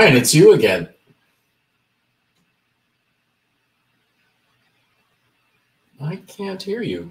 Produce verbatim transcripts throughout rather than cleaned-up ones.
Brian, it's you again. I can't hear you.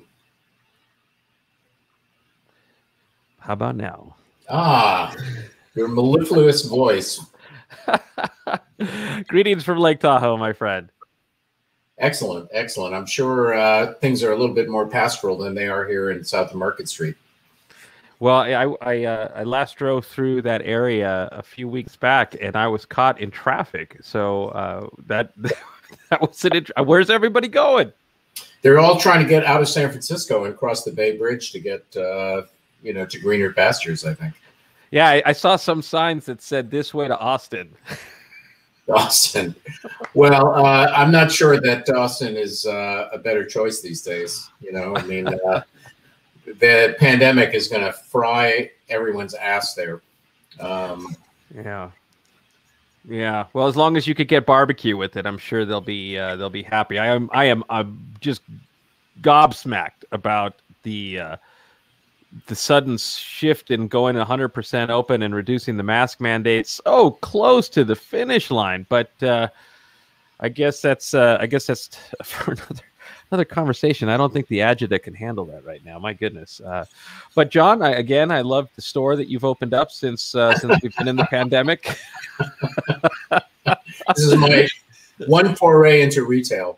How about now? Ah, your mellifluous voice. Greetings from Lake Tahoe, my friend. Excellent, excellent. I'm sure uh, things are a little bit more pastoral than they are here in South of Market Street. Well, I I, uh, I last drove through that area a few weeks back, and I was caught in traffic. So uh, that that was an. Where's everybody going? They're all trying to get out of San Francisco and cross the Bay Bridge to get, uh, you know, to greener pastures, I think. Yeah, I, I saw some signs that said "this way to Austin." Austin. Well, uh, I'm not sure that Austin is uh, a better choice these days. You know, I mean, uh, the pandemic is going to fry everyone's ass there. Um, yeah. Yeah, well, as long as you could get barbecue with it, I'm sure they'll be uh, they'll be happy. I am I am I'm just gobsmacked about the uh, the sudden shift in going one hundred percent open and reducing the mask mandates so close to the finish line. But uh, I guess that's uh, I guess that's for another another conversation. I don't think the adjutant can handle that right now. My goodness. Uh, but John, I, again, I love the store that you've opened up since uh, since we've been in the pandemic. This is my one foray into retail.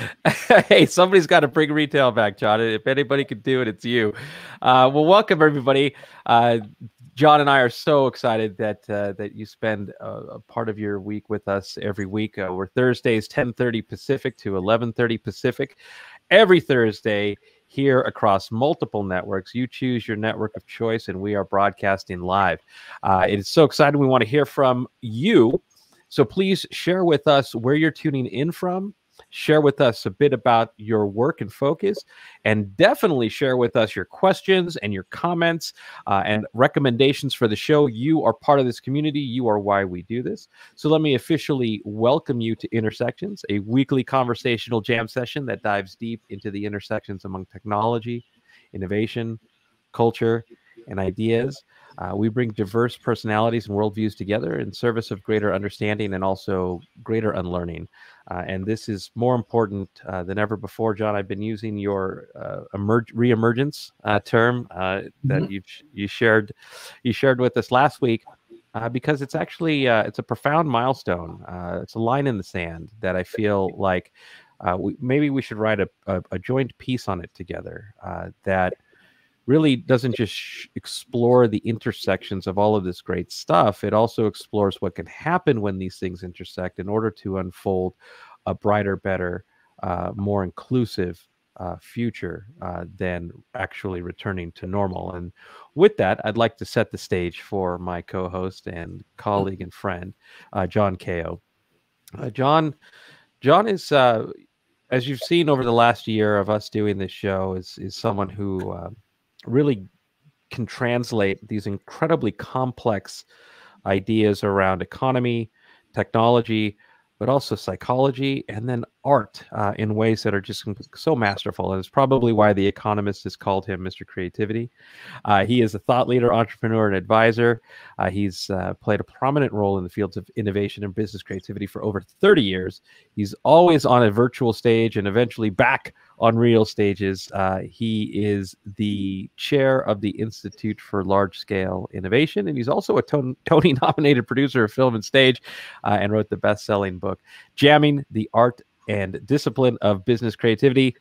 Hey, somebody's got to bring retail back, John. If anybody could do it, it's you. Uh, well, welcome everybody. Uh, John and I are so excited that uh, that you spend a, a part of your week with us every week. Uh, we're Thursdays, ten thirty Pacific to eleven thirty Pacific. Every Thursday here across multiple networks. You choose your network of choice, and we are broadcasting live. Uh, it is so exciting. We want to hear from you. So please share with us where you're tuning in from. Share with us a bit about your work and focus, and definitely share with us your questions and your comments uh, and recommendations for the show. You are part of this community. You are why we do this. So let me officially welcome you to Intersections, a weekly conversational jam session that dives deep into the intersections among technology, innovation, culture, and ideas. Uh, we bring diverse personalities and worldviews together in service of greater understanding and also greater unlearning. Uh, and this is more important uh, than ever before, John. I've been using your uh, emerge, reemergence uh, term uh, that Mm-hmm. you you shared you shared with us last week, uh, because it's actually uh, it's a profound milestone. Uh, it's a line in the sand that I feel like uh, we, maybe we should write a, a, a joint piece on it together. Uh, that really doesn't just sh- explore the intersections of all of this great stuff. It also explores what can happen when these things intersect in order to unfold a brighter, better, uh, more inclusive uh, future uh, than actually returning to normal. And with that, I'd like to set the stage for my co-host and colleague and friend, uh, John Kao. Uh, John, John is, uh, as you've seen over the last year of us doing this show, is is someone who uh, really can translate these incredibly complex ideas around economy, technology, but also psychology and then art uh, in ways that are just so masterful. And it's probably why The Economist has called him Mister Creativity. Uh, he is a thought leader, entrepreneur, and advisor. Uh, he's uh, played a prominent role in the fields of innovation and business creativity for over thirty years. He's always on a virtual stage and eventually back on real stages. Uh, he is the chair of the Institute for Large Scale Innovation, and he's also a ton- Tony-nominated producer of film and stage, uh, and wrote the best-selling book, Jamming the Art and Discipline of Business Creativity.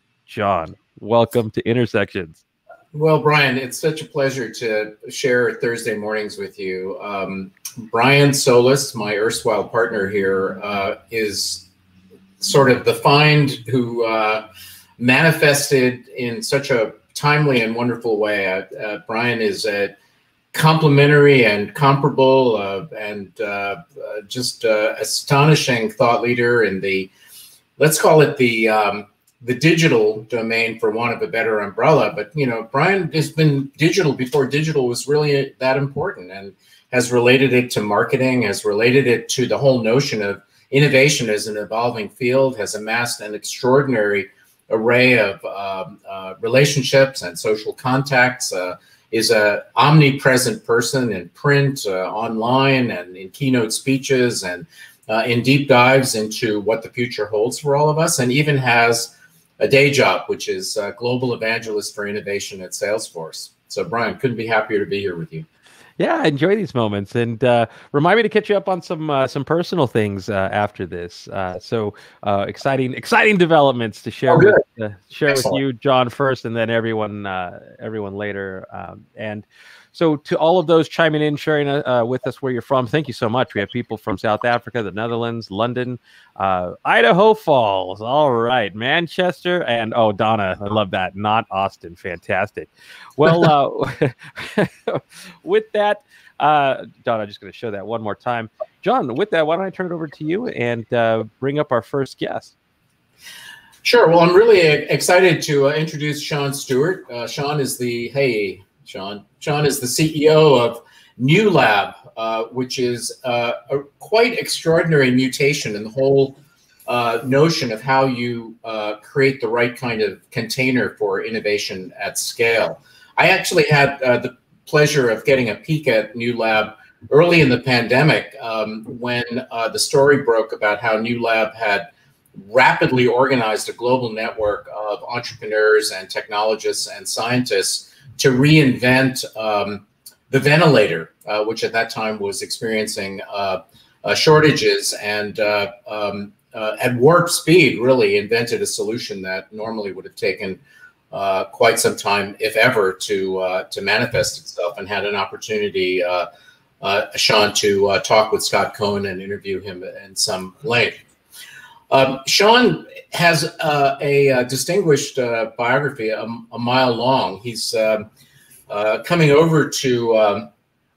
John, welcome to Intersections. Well, Brian, it's such a pleasure to share Thursday mornings with you. Um, Brian Solis, my erstwhile partner here, uh, is sort of the find who uh, manifested in such a timely and wonderful way. Uh, uh, Brian is a complementary and comparable uh, and uh, uh, just uh, astonishing thought leader in the, let's call it the um, the digital domain, for want of a better umbrella. But, you know, Brian has been digital before digital was really that important, and has related it to marketing, has related it to the whole notion of innovation as an evolving field, has amassed an extraordinary array of um, uh, relationships and social contacts, uh, is a omnipresent person in print, uh, online, and in keynote speeches, and uh, in deep dives into what the future holds for all of us, and even has a day job, which is uh, global evangelist for innovation at Salesforce. So Brian, couldn't be happier to be here with you. Yeah, I enjoy these moments, and uh, remind me to catch you up on some uh, some personal things uh, after this. Uh, so uh, exciting, exciting developments to share Oh, with uh, share Excellent. with you, John, first, and then everyone uh, everyone later. Um, and so to all of those chiming in, sharing uh, with us where you're from, thank you so much. We have people from South Africa, the Netherlands, London, uh, Idaho Falls. All right, Manchester, and oh, Donna, I love that. Not Austin, fantastic. Well, uh, with that. Uh, Don, I'm just going to show that one more time. John, with that, why don't I turn it over to you and uh, bring up our first guest? Sure. Well, I'm really excited to uh, introduce Sean Stewart. Uh, Sean is the, hey, Sean. Sean is the C E O of New Lab, uh, which is uh, a quite extraordinary mutation in the whole uh, notion of how you uh, create the right kind of container for innovation at scale. I actually had uh, the pleasure of getting a peek at New Lab early in the pandemic um, when uh, the story broke about how New Lab had rapidly organized a global network of entrepreneurs and technologists and scientists to reinvent um, the ventilator, uh, which at that time was experiencing uh, uh, shortages, and uh, um, uh, at warp speed really invented a solution that normally would have taken Uh, quite some time, if ever, to uh, to manifest itself, and had an opportunity, uh, uh, Sean, to uh, talk with Scott Cohen and interview him in some length. Um, Sean has uh, a, a distinguished uh, biography, a, a mile long. He's uh, uh, coming over to um,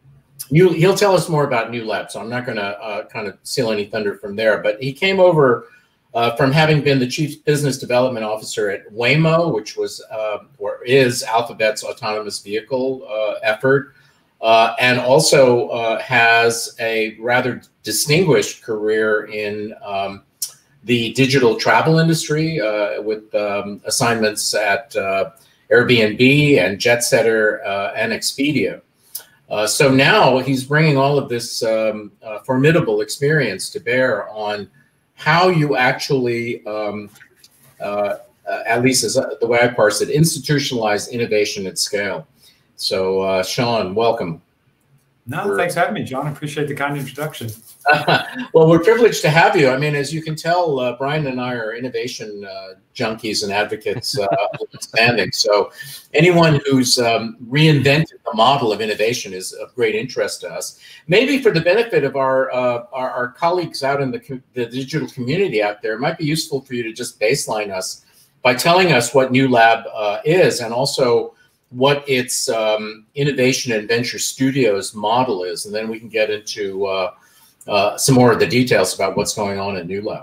New. He'll tell us more about New Lab, so I'm not going to uh, kind of steal any thunder from there. But he came over Uh, from having been the chief business development officer at Waymo, which was uh, or is Alphabet's autonomous vehicle uh, effort, uh, and also uh, has a rather distinguished career in um, the digital travel industry uh, with um, assignments at uh, Airbnb and Jetsetter uh, and Expedia. Uh, so now he's bringing all of this um, uh, formidable experience to bear on how you actually, um, uh, uh, at least as uh, the way I parse it, institutionalize innovation at scale. So, uh, Sean, welcome. No, we're, thanks for having me, John. I appreciate the kind introduction. Well, we're privileged to have you. I mean, as you can tell, uh, Brian and I are innovation uh, junkies and advocates uh, standing. So anyone who's um, reinvented the model of innovation is of great interest to us. Maybe for the benefit of our, uh, our, our colleagues out in the, the digital community out there, it might be useful for you to just baseline us by telling us what New Lab uh, is, and also what its um, innovation and venture studios model is. And then we can get into uh, Uh, some more of the details about what's going on at New Lab.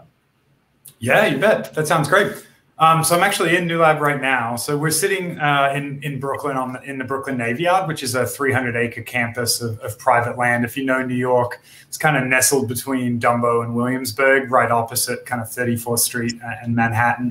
Yeah, you bet. That sounds great. Um, so I'm actually in New Lab right now. So we're sitting uh, in in Brooklyn on the, in the Brooklyn Navy Yard, which is a three hundred acre campus of, of private land. If you know New York, it's kind of nestled between Dumbo and Williamsburg, right opposite kind of thirty-fourth Street and Manhattan.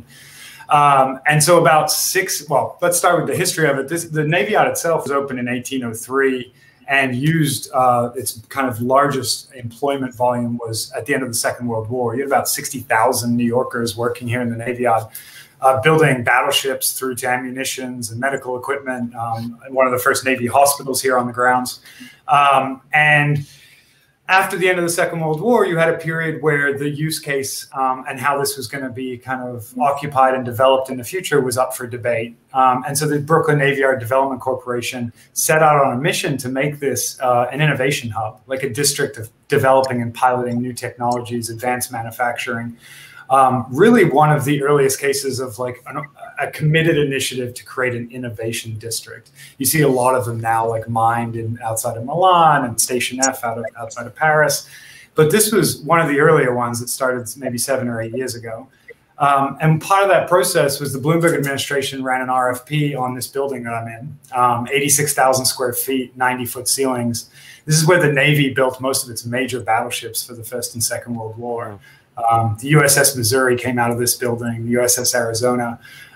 Um, and so about six. Well, let's start with the history of it. This, the Navy Yard itself was opened in eighteen oh three. And used uh, its kind of largest employment volume was at the end of the Second World War. You had about sixty thousand New Yorkers working here in the Navy Yard, uh, building battleships through to ammunitions and medical equipment, um, and one of the first Navy hospitals here on the grounds. Um, and after the end of the Second World War, you had a period where the use case um, and how this was going to be kind of occupied and developed in the future was up for debate. Um, and so the Brooklyn Navy Yard Development Corporation set out on a mission to make this uh, an innovation hub, like a district of developing and piloting new technologies, advanced manufacturing. Um, really one of the earliest cases of like an, a committed initiative to create an innovation district. You see a lot of them now, like Mind in outside of Milan and Station F out of outside of Paris. But this was one of the earlier ones that started maybe seven or eight years ago. Um, and part of that process was the Bloomberg administration ran an R F P on this building that I'm in, um, eighty-six thousand square feet, ninety foot ceilings. This is where the Navy built most of its major battleships for the First and Second World War. Um, the U S S Missouri came out of this building, the U S S Arizona.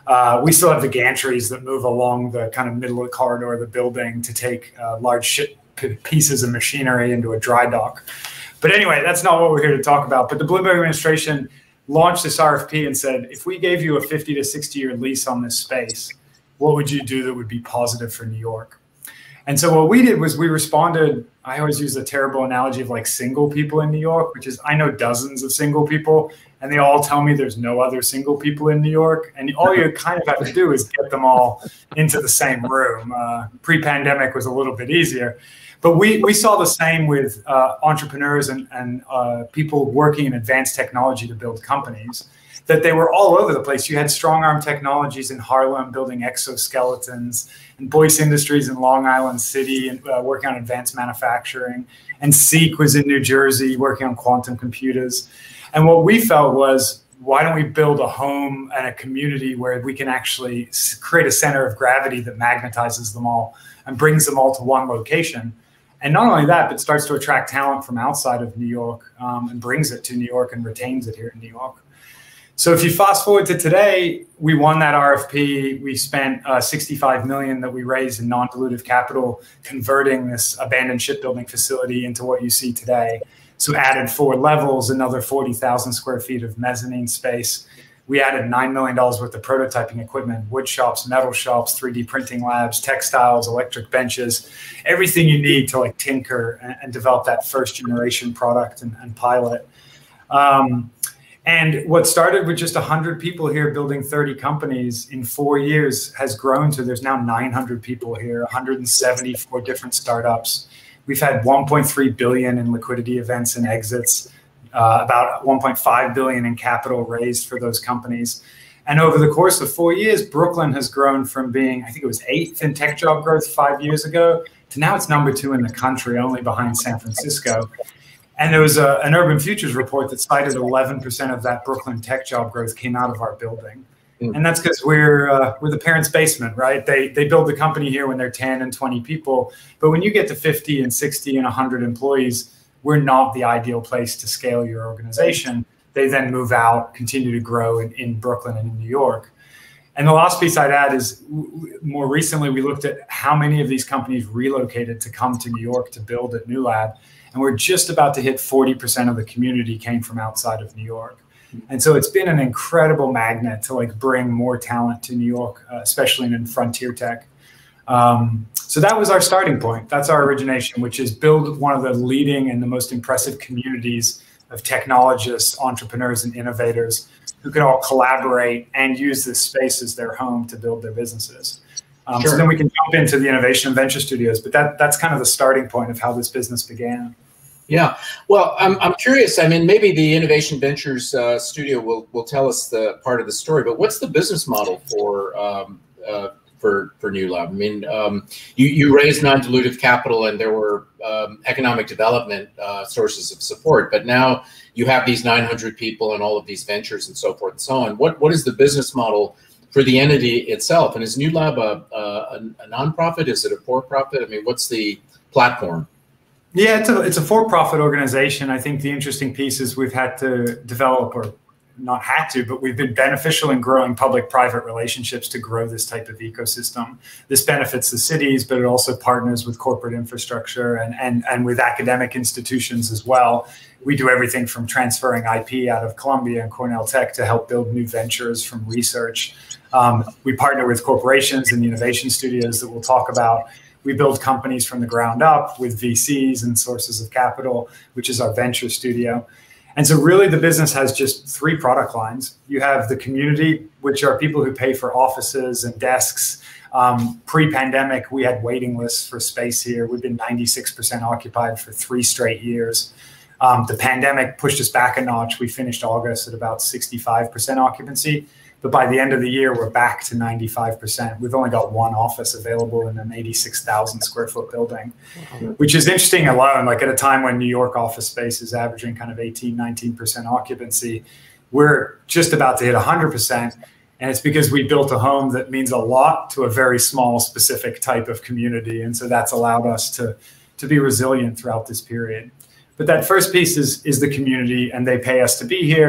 Uh, we still have the gantries that move along the kind of middle of the corridor of the building to take uh, large ship pieces of machinery into a dry dock. But anyway, that's not what we're here to talk about. But the Bloomberg administration launched this R F P and said, if we gave you a fifty to sixty year lease on this space, what would you do that would be positive for New York? And so what we did was we responded. I always use a terrible analogy of like single people in New York, which is I know dozens of single people and they all tell me there's no other single people in New York. And all you kind of have to do is get them all into the same room. Uh, pre-pandemic was a little bit easier. But we, we saw the same with uh, entrepreneurs and, and uh, people working in advanced technology to build companies, that they were all over the place. You had Strong Arm Technologies in Harlem building exoskeletons, and Boyce Industries in Long Island City and uh, working on advanced manufacturing, and Seek was in New Jersey working on quantum computers. And what we felt was, why don't we build a home and a community where we can actually create a center of gravity that magnetizes them all and brings them all to one location? And not only that, but starts to attract talent from outside of New York um, and brings it to New York and retains it here in New York. So if you fast forward to today, we won that R F P. We spent uh, sixty-five million dollars that we raised in non-dilutive capital, converting this abandoned shipbuilding facility into what you see today. So added four levels, another forty thousand square feet of mezzanine space. We added nine million dollars worth of prototyping equipment, wood shops, metal shops, three D printing labs, textiles, electric benches, everything you need to like tinker and, and develop that first generation product and, and pilot. Um, and what started with just one hundred people here building thirty companies in four years has grown to there's now nine hundred people here, one hundred seventy-four different startups. We've had one point three billion in liquidity events and exits. Uh, about one point five billion in capital raised for those companies. And over the course of four years, Brooklyn has grown from being, I think it was eighth in tech job growth five years ago, to now it's number two in the country, only behind San Francisco. And there was a, an Urban Futures report that cited eleven percent of that Brooklyn tech job growth came out of our building. Mm. And that's because we're uh, we're the parents' basement, right? They, they build the company here when they're ten and twenty people. But when you get to fifty and sixty and one hundred employees, we're not the ideal place to scale your organization. They then move out, continue to grow in, in Brooklyn and in New York. And the last piece I'd add is more recently, we looked at how many of these companies relocated to come to New York to build at New Lab. And we're just about to hit forty percent of the community came from outside of New York. And so it's been an incredible magnet to like bring more talent to New York, uh, especially in frontier tech. Um, so that was our starting point. That's our origination, which is build one of the leading and the most impressive communities of technologists, entrepreneurs, and innovators who can all collaborate and use this space as their home to build their businesses. Um, sure. So then we can jump into the innovation and venture studios, but that, that's kind of the starting point of how this business began. Yeah, well, I'm, I'm curious. I mean, maybe the Innovation Ventures uh, studio will, will tell us the part of the story, but what's the business model for um, uh, for for New Lab? I mean, um, you you raised non-dilutive capital, and there were um, economic development uh, sources of support. But now you have these nine hundred people and all of these ventures and so forth and so on. What what is the business model for the entity itself? And is New Lab a a, a nonprofit? Is it a for-profit? I mean, what's the platform? Yeah, it's a it's a for-profit organization. I think the interesting piece is we've had to develop, or not had to, but we've been beneficial in growing public-private relationships to grow this type of ecosystem. This benefits the cities, but it also partners with corporate infrastructure and, and, and with academic institutions as well. We do everything from transferring I P out of Columbia and Cornell Tech to help build new ventures from research. Um, we partner with corporations and the innovation studios that we'll talk about. We build companies from the ground up with V Cs and sources of capital, which is our venture studio. And so really the business has just three product lines. You have the community, which are people who pay for offices and desks. Um, pre-pandemic, we had waiting lists for space here. We've been ninety-six percent occupied for three straight years. Um, the pandemic pushed us back a notch. We finished August at about sixty-five percent occupancy. But by the end of the year, we're back to ninety-five percent. We've only got one office available in an eighty-six thousand square foot building, which is interesting alone. Like at a time when New York office space is averaging kind of eighteen, nineteen percent occupancy, we're just about to hit one hundred percent. And it's because we built a home that means a lot to a very small, specific type of community. And so that's allowed us to, to be resilient throughout this period. But that first piece is, is the community, and they pay us to be here.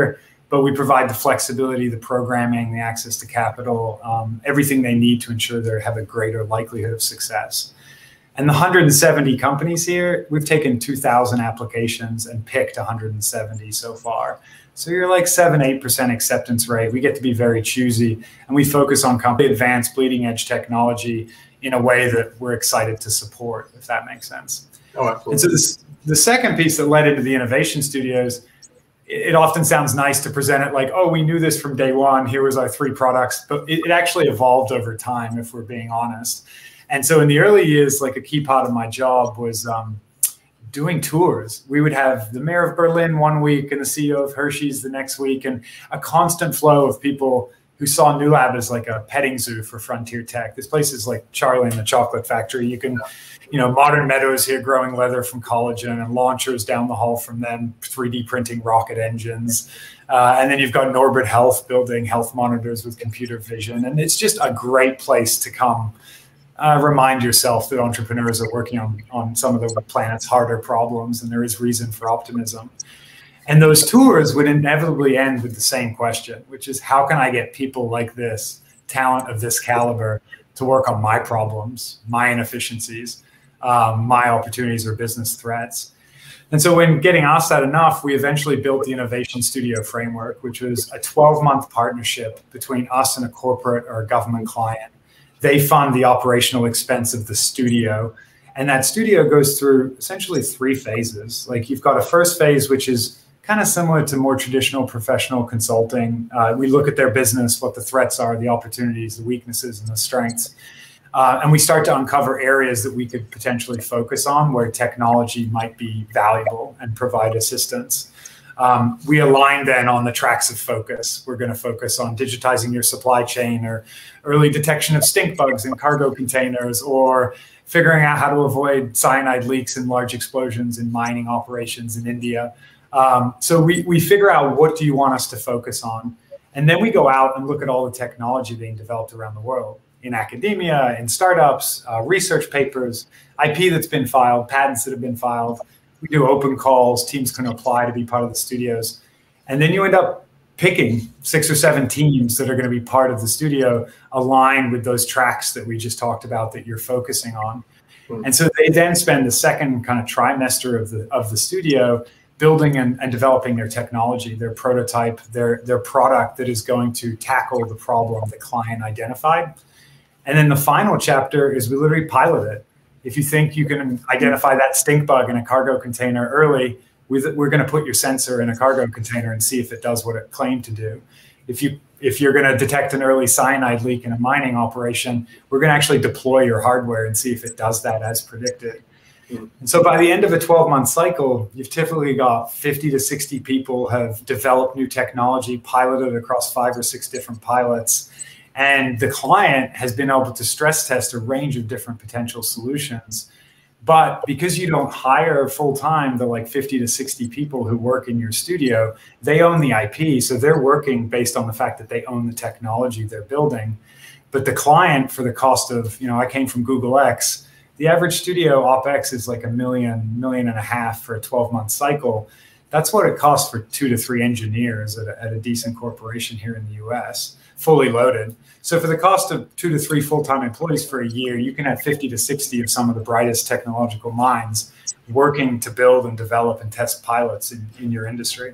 but we provide the flexibility, the programming, the access to capital, um, everything they need to ensure they have a greater likelihood of success. And the one hundred seventy companies here, we've taken two thousand applications and picked one hundred seventy so far. So you're like seven, eight percent acceptance rate. We get to be very choosy, and we focus on company advanced bleeding edge technology in a way that we're excited to support, if that makes sense. Oh, absolutely. And so this, the second piece that led into the innovation studios, it often sounds nice to present it like, oh, we knew this from day one. Here was our three products, but it, it actually evolved over time, if we're being honest. And so in the early years, like a key part of my job was um, doing tours. We would have the mayor of Berlin one week and the C E O of Hershey's the next week, and a constant flow of people who saw New Lab as like a petting zoo for frontier tech. This place is like Charlie and the Chocolate Factory. You can, you know, modern meadows here growing leather from collagen, and launchers down the hall from them, three D printing rocket engines. Uh, and then you've got Norbert Health building health monitors with computer vision. And it's just a great place to come uh, remind yourself that entrepreneurs are working on, on some of the planet's harder problems, and there is reason for optimism. And those tours would inevitably end with the same question, which is, how can I get people like this, talent of this caliber, to work on my problems, my inefficiencies, um, my opportunities or business threats? And so when getting asked that enough, we eventually built the Innovation Studio Framework, which was a twelve-month partnership between us and a corporate or a government client. They fund the operational expense of the studio. And that studio goes through essentially three phases. Like, you've got a first phase, which is kind of similar to more traditional professional consulting. Uh, we look at their business, what the threats are, the opportunities, the weaknesses, and the strengths. Uh, and we start to uncover areas that we could potentially focus on where technology might be valuable and provide assistance. Um, we align then on the tracks of focus. We're going to focus on digitizing your supply chain, or early detection of stink bugs in cargo containers, or figuring out how to avoid cyanide leaks and large explosions in mining operations in India. Um, so we, we figure out, what do you want us to focus on? And then we go out and look at all the technology being developed around the world, in academia, in startups, uh, research papers, I P that's been filed, patents that have been filed. We do open calls. Teams can apply to be part of the studios. And then you end up picking six or seven teams that are going to be part of the studio, aligned with those tracks that we just talked about that you're focusing on. Mm-hmm. And so they then spend the second kind of trimester of the, of the studio building and, and developing their technology, their prototype, their, their product that is going to tackle the problem the client identified. And then the final chapter is we literally pilot it. If you think you can identify that stink bug in a cargo container early, we're going to put your sensor in a cargo container and see if it does what it claimed to do. If, you, if you're going to detect an early cyanide leak in a mining operation, we're going to actually deploy your hardware and see if it does that as predicted. And so by the end of a twelve-month cycle, you've typically got fifty to sixty people have developed new technology, piloted across five or six different pilots. And the client has been able to stress test a range of different potential solutions. But because you don't hire full-time the like fifty to sixty people who work in your studio, they own the I P. So they're working based on the fact that they own the technology they're building. But the client, for the cost of, you know, I came from Google X, the average studio OpEx is like a million, million and a half for a twelve-month cycle. That's what it costs for two to three engineers at a, at a decent corporation here in the U S, fully loaded. So for the cost of two to three full-time employees for a year, you can have fifty to sixty of some of the brightest technological minds working to build and develop and test pilots in, in your industry.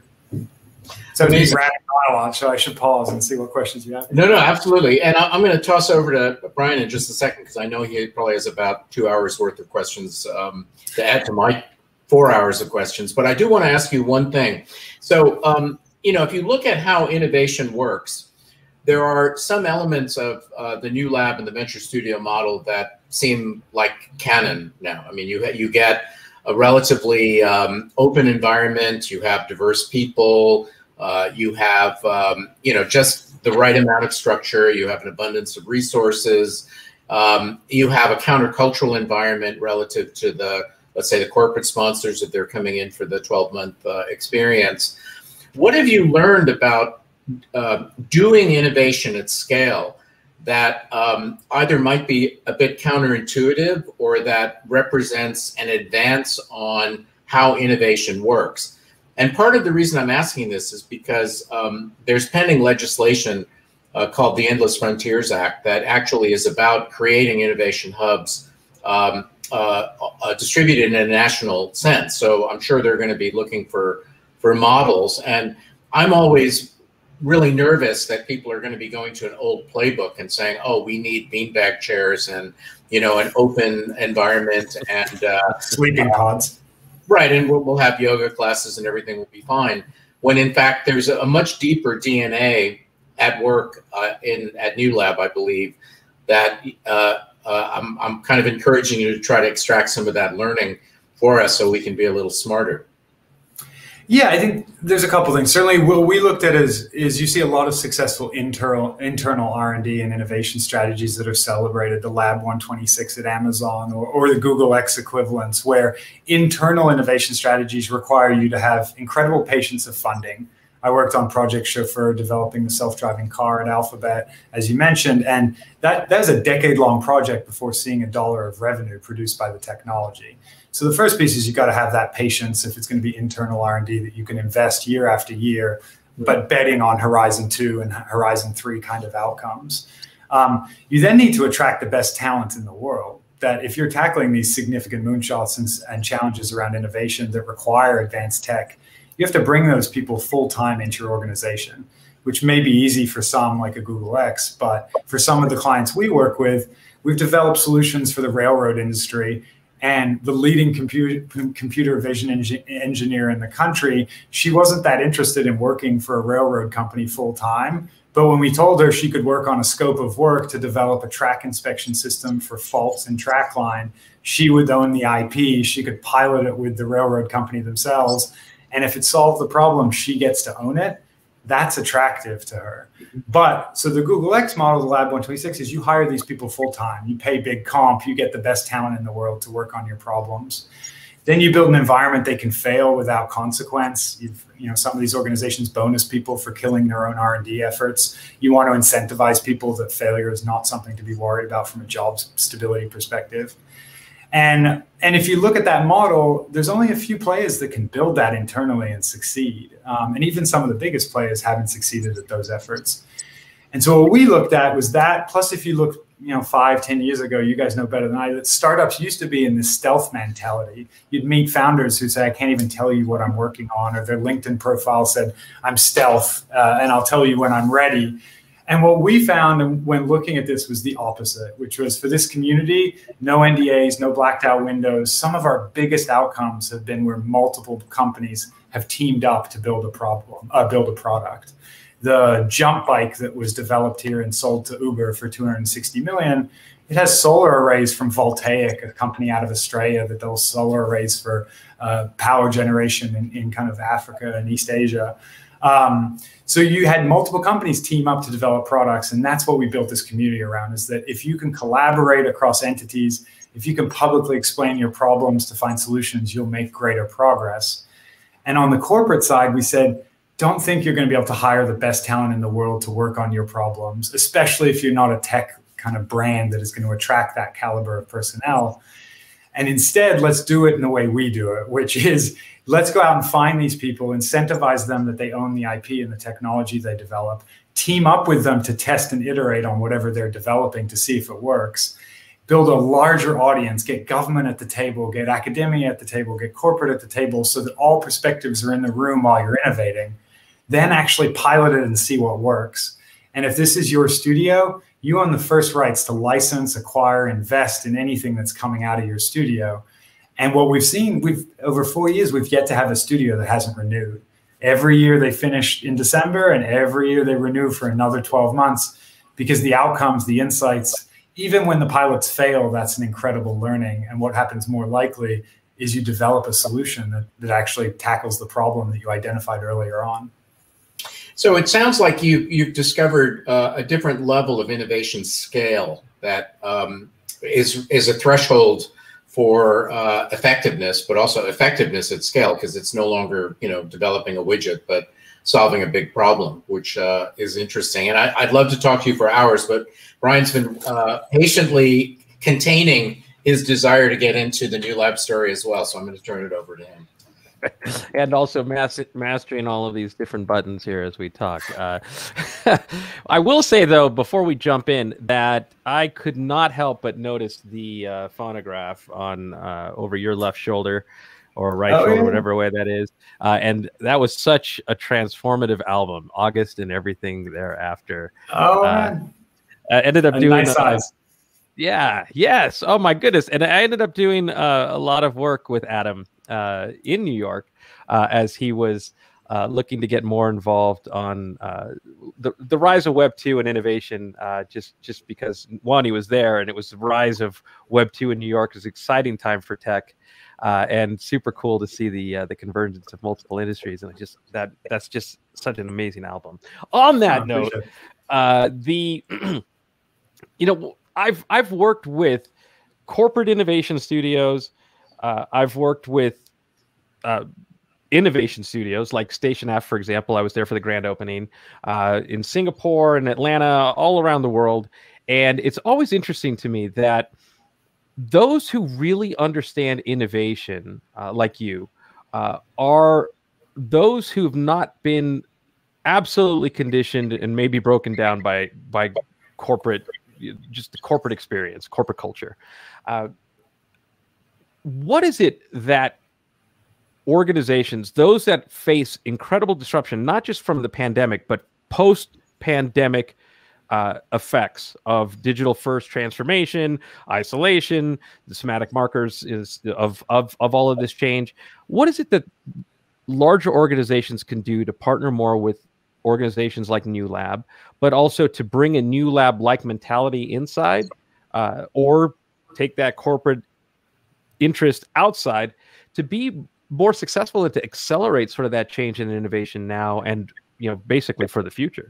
So it's a rapid dialogue, so I should pause and see what questions you have. No, no, absolutely. And I'm going to toss over to Brian in just a second, because I know he probably has about two hours worth of questions um, to add to my four hours of questions. But I do want to ask you one thing. So, um, you know, if you look at how innovation works, there are some elements of uh, the new lab and the venture studio model that seem like canon now. I mean, you, you get a relatively um, open environment, you have diverse people, uh, you have, um, you know, just the right amount of structure, you have an abundance of resources, um, you have a countercultural environment relative to the, let's say, the corporate sponsors that they're coming in for the twelve-month uh, experience. What have you learned about uh, doing innovation at scale that um, either might be a bit counterintuitive or that represents an advance on how innovation works? And part of the reason I'm asking this is because um, there's pending legislation uh, called the Endless Frontiers Act that actually is about creating innovation hubs um, uh, uh, distributed in a national sense. So I'm sure they're going to be looking for, for models. And I'm always really nervous that people are going to be going to an old playbook and saying, oh, we need beanbag chairs and, you know, an open environment and uh, sleeping pods. Right, and we'll, we'll have yoga classes and everything will be fine. When in fact there's a, a much deeper D N A at work uh, in at New Lab, I believe, that uh, uh, I'm I'm kind of encouraging you to try to extract some of that learning for us so we can be a little smarter. Yeah, I think there's a couple things. Certainly, what we looked at is is you see a lot of successful internal internal R and D and innovation strategies that are celebrated, the Lab one twenty-six at Amazon or, or the Google X equivalents, where internal innovation strategies require you to have incredible patience of funding. I worked on Project Chauffeur, developing the self-driving car at Alphabet, as you mentioned, and that that was a decade-long project before seeing a dollar of revenue produced by the technology. So the first piece is you got to have that patience if it's going to be internal R and D that you can invest year after year, but betting on Horizon two and Horizon three kind of outcomes. Um, you then need to attract the best talent in the world. That if you're tackling these significant moonshots and, and challenges around innovation that require advanced tech, you have to bring those people full-time into your organization, which may be easy for some like a Google X, but for some of the clients we work with, we've developed solutions for the railroad industry. And the leading computer, computer vision engi engineer in the country, she wasn't that interested in working for a railroad company full time. But when we told her she could work on a scope of work to develop a track inspection system for faults in track line, she would own the I P. She could pilot it with the railroad company themselves. And if it solved the problem, she gets to own it. That's attractive to her. But so the Google X model, the Lab one twenty-six, is you hire these people full time. You pay big comp. You get the best talent in the world to work on your problems. Then you build an environment they can fail without consequence. You've, you know, some of these organizations bonus people for killing their own R and D efforts. You want to incentivize people that failure is not something to be worried about from a job stability perspective. And, and if you look at that model, there's only a few players that can build that internally and succeed. Um, and even some of the biggest players haven't succeeded at those efforts. And so what we looked at was that, plus if you look, you know, five, ten years ago, you guys know better than I, that startups used to be in this stealth mentality. You'd meet founders who say, I can't even tell you what I'm working on, or their LinkedIn profile said, I'm stealth, uh, and I'll tell you when I'm ready. And what we found when looking at this was the opposite, which was for this community, no N D As, no blacked out windows. Some of our biggest outcomes have been where multiple companies have teamed up to build a problem, uh, build a product. The jump bike that was developed here and sold to Uber for two hundred sixty million, it has solar arrays from Voltaic, a company out of Australia that does solar arrays for uh, power generation in, in kind of Africa and East Asia. Um, so you had multiple companies team up to develop products, and that's what we built this community around, is that if you can collaborate across entities, if you can publicly explain your problems to find solutions, you'll make greater progress. And on the corporate side, we said, don't think you're going to be able to hire the best talent in the world to work on your problems, especially if you're not a tech kind of brand that is going to attract that caliber of personnel. And instead, let's do it in the way we do it, which is let's go out and find these people, incentivize them that they own the I P and the technology they develop, team up with them to test and iterate on whatever they're developing to see if it works, build a larger audience, get government at the table, get academia at the table, get corporate at the table so that all perspectives are in the room while you're innovating, then actually pilot it and see what works. And if this is your studio, you own the first rights to license, acquire, invest in anything that's coming out of your studio. And what we've seen, we've over four years, we've yet to have a studio that hasn't renewed. Every year they finish in December, and every year they renew for another twelve months, because the outcomes, the insights, even when the pilots fail, that's an incredible learning. And what happens more likely is you develop a solution that, that actually tackles the problem that you identified earlier on. So it sounds like you, you've discovered uh, a different level of innovation scale that um, is, is a threshold for uh, effectiveness, but also effectiveness at scale, because it's no longer, you know, developing a widget, but solving a big problem, which uh, is interesting. And I, I'd love to talk to you for hours, but Brian's been uh, patiently containing his desire to get into the New Lab story as well. So I'm going to turn it over to him. and also mas mastering all of these different buttons here as we talk. Uh, I will say, though, before we jump in, that I could not help but notice the uh, phonograph on uh, over your left shoulder, or right oh, shoulder, yeah. whatever way that is. Uh, and that was such a transformative album, August and everything thereafter. Oh, uh, man. I ended up a doing nice size. Yeah, yes. Oh, my goodness. And I ended up doing uh, a lot of work with Adam uh, in New York uh, as he was uh, looking to get more involved on uh, the, the rise of Web two and innovation, uh, just, just because, one, he was there, and it was the rise of Web two in New York. It was an exciting time for tech. Uh, and super cool to see the uh, the convergence of multiple industries, and it just that that's just such an amazing album. On that oh, note, uh, the you know I've I've worked with corporate innovation studios. Uh, I've worked with uh, innovation studios like Station F, for example. I was there for the grand opening uh, in Singapore and Atlanta, all around the world, and it's always interesting to me that those who really understand innovation, uh, like you, uh, are those who've not been absolutely conditioned and maybe broken down by by corporate, just the corporate experience, corporate culture. Uh, what is it that organizations, those that face incredible disruption, not just from the pandemic, but post-pandemic Uh, effects of digital first transformation, isolation, the somatic markers is of, of, of all of this change. What is it that larger organizations can do to partner more with organizations like New Lab, but also to bring a New Lab-like mentality inside, uh, or take that corporate interest outside to be more successful and to accelerate sort of that change and innovation now and, you know, basically for the future?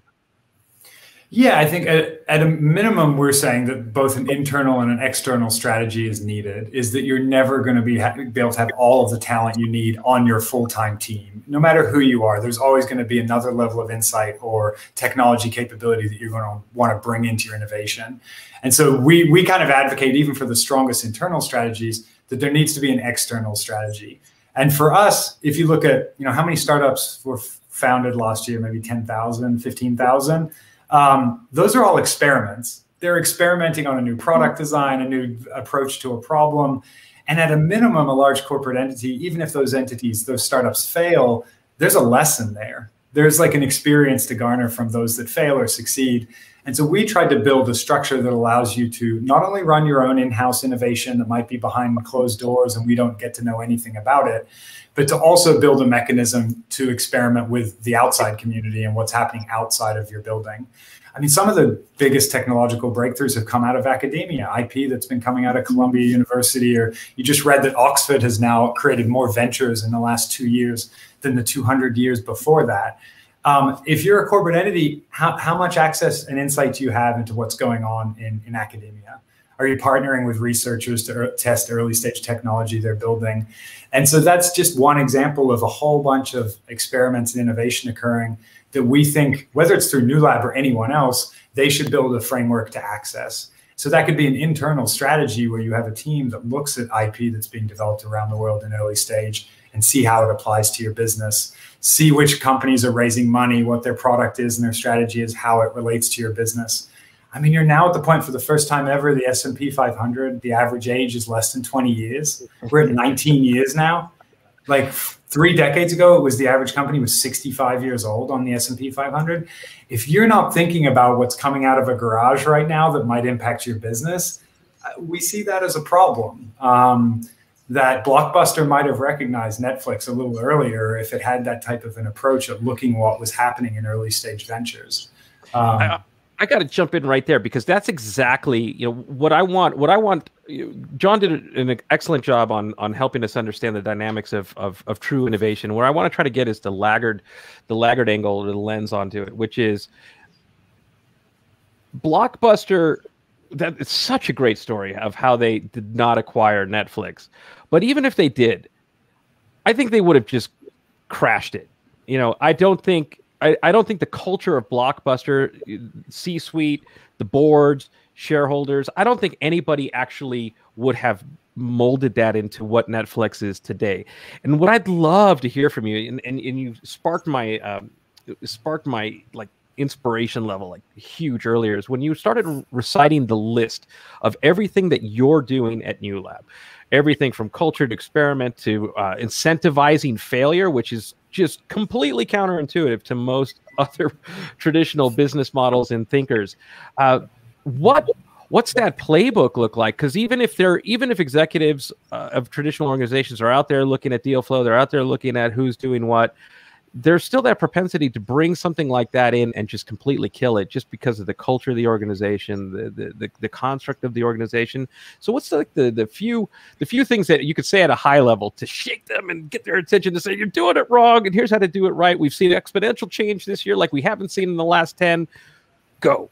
Yeah, I think at, at a minimum, we're saying that both an internal and an external strategy is needed, is that you're never going to be, be able to have all of the talent you need on your full-time team. No matter who you are, there's always going to be another level of insight or technology capability that you're going to want to bring into your innovation. And so we, we kind of advocate, even for the strongest internal strategies, that there needs to be an external strategy. And for us, if you look at, you know, how many startups were founded last year, maybe ten thousand, fifteen thousand, Um, those are all experiments. They're experimenting on a new product design, a new approach to a problem. And at a minimum, a large corporate entity, even if those entities, those startups fail, there's a lesson there. There's like an experience to garner from those that fail or succeed. And so we tried to build a structure that allows you to not only run your own in-house innovation that might be behind closed doors and we don't get to know anything about it, but to also build a mechanism to experiment with the outside community and what's happening outside of your building. I mean, some of the biggest technological breakthroughs have come out of academia, I P that's been coming out of Columbia University, or you just read that Oxford has now created more ventures in the last two years than the two hundred years before that. Um, if you're a corporate entity, how, how much access and insight do you have into what's going on in, in academia? Are you partnering with researchers to er test early stage technology they're building? And so that's just one example of a whole bunch of experiments and innovation occurring that we think, whether it's through New Lab or anyone else, they should build a framework to access. So that could be an internal strategy where you have a team that looks at I P that's being developed around the world in early stage and see how it applies to your business, see which companies are raising money, what their product is and their strategy is, how it relates to your business. I mean, you're now at the point, for the first time ever, the S and P five hundred, the average age is less than twenty years. We're at nineteen years now. Like three decades ago, it was the average company was sixty-five years old on the S and P five hundred. If you're not thinking about what's coming out of a garage right now that might impact your business, we see that as a problem. Um, that Blockbuster might have recognized Netflix a little earlier if it had that type of an approach of looking at what was happening in early stage ventures. Um, I, I got to jump in right there, because that's exactly, you know, what I want. What I want. John did an excellent job on on helping us understand the dynamics of of, of true innovation. Where I want to try to get is the laggard, the laggard angle, or the lens onto it, which is Blockbuster. That it's such a great story of how they did not acquire Netflix, but even if they did, I think they would have just crashed it. You know, I don't think. I, I don't think the culture of Blockbuster, C-suite, the boards, shareholders, I don't think anybody actually would have molded that into what Netflix is today. And what I'd love to hear from you, and, and, and you sparked my um, sparked my like inspiration level like huge earlier, is when you started reciting the list of everything that you're doing at New Lab. Everything from culture to experiment to uh, incentivizing failure, which is just completely counterintuitive to most other traditional business models and thinkers. Uh, what what's that playbook look like? Because even if they're even if executives uh, of traditional organizations are out there looking at deal flow, they're out there looking at who's doing what, there's still that propensity to bring something like that in and just completely kill it just because of the culture of the organization, the the the, the construct of the organization. So what's like the, the few the few things that you could say at a high level to shake them and get their attention to say, you're doing it wrong and here's how to do it right. We've seen exponential change this year like we haven't seen in the last ten. Go.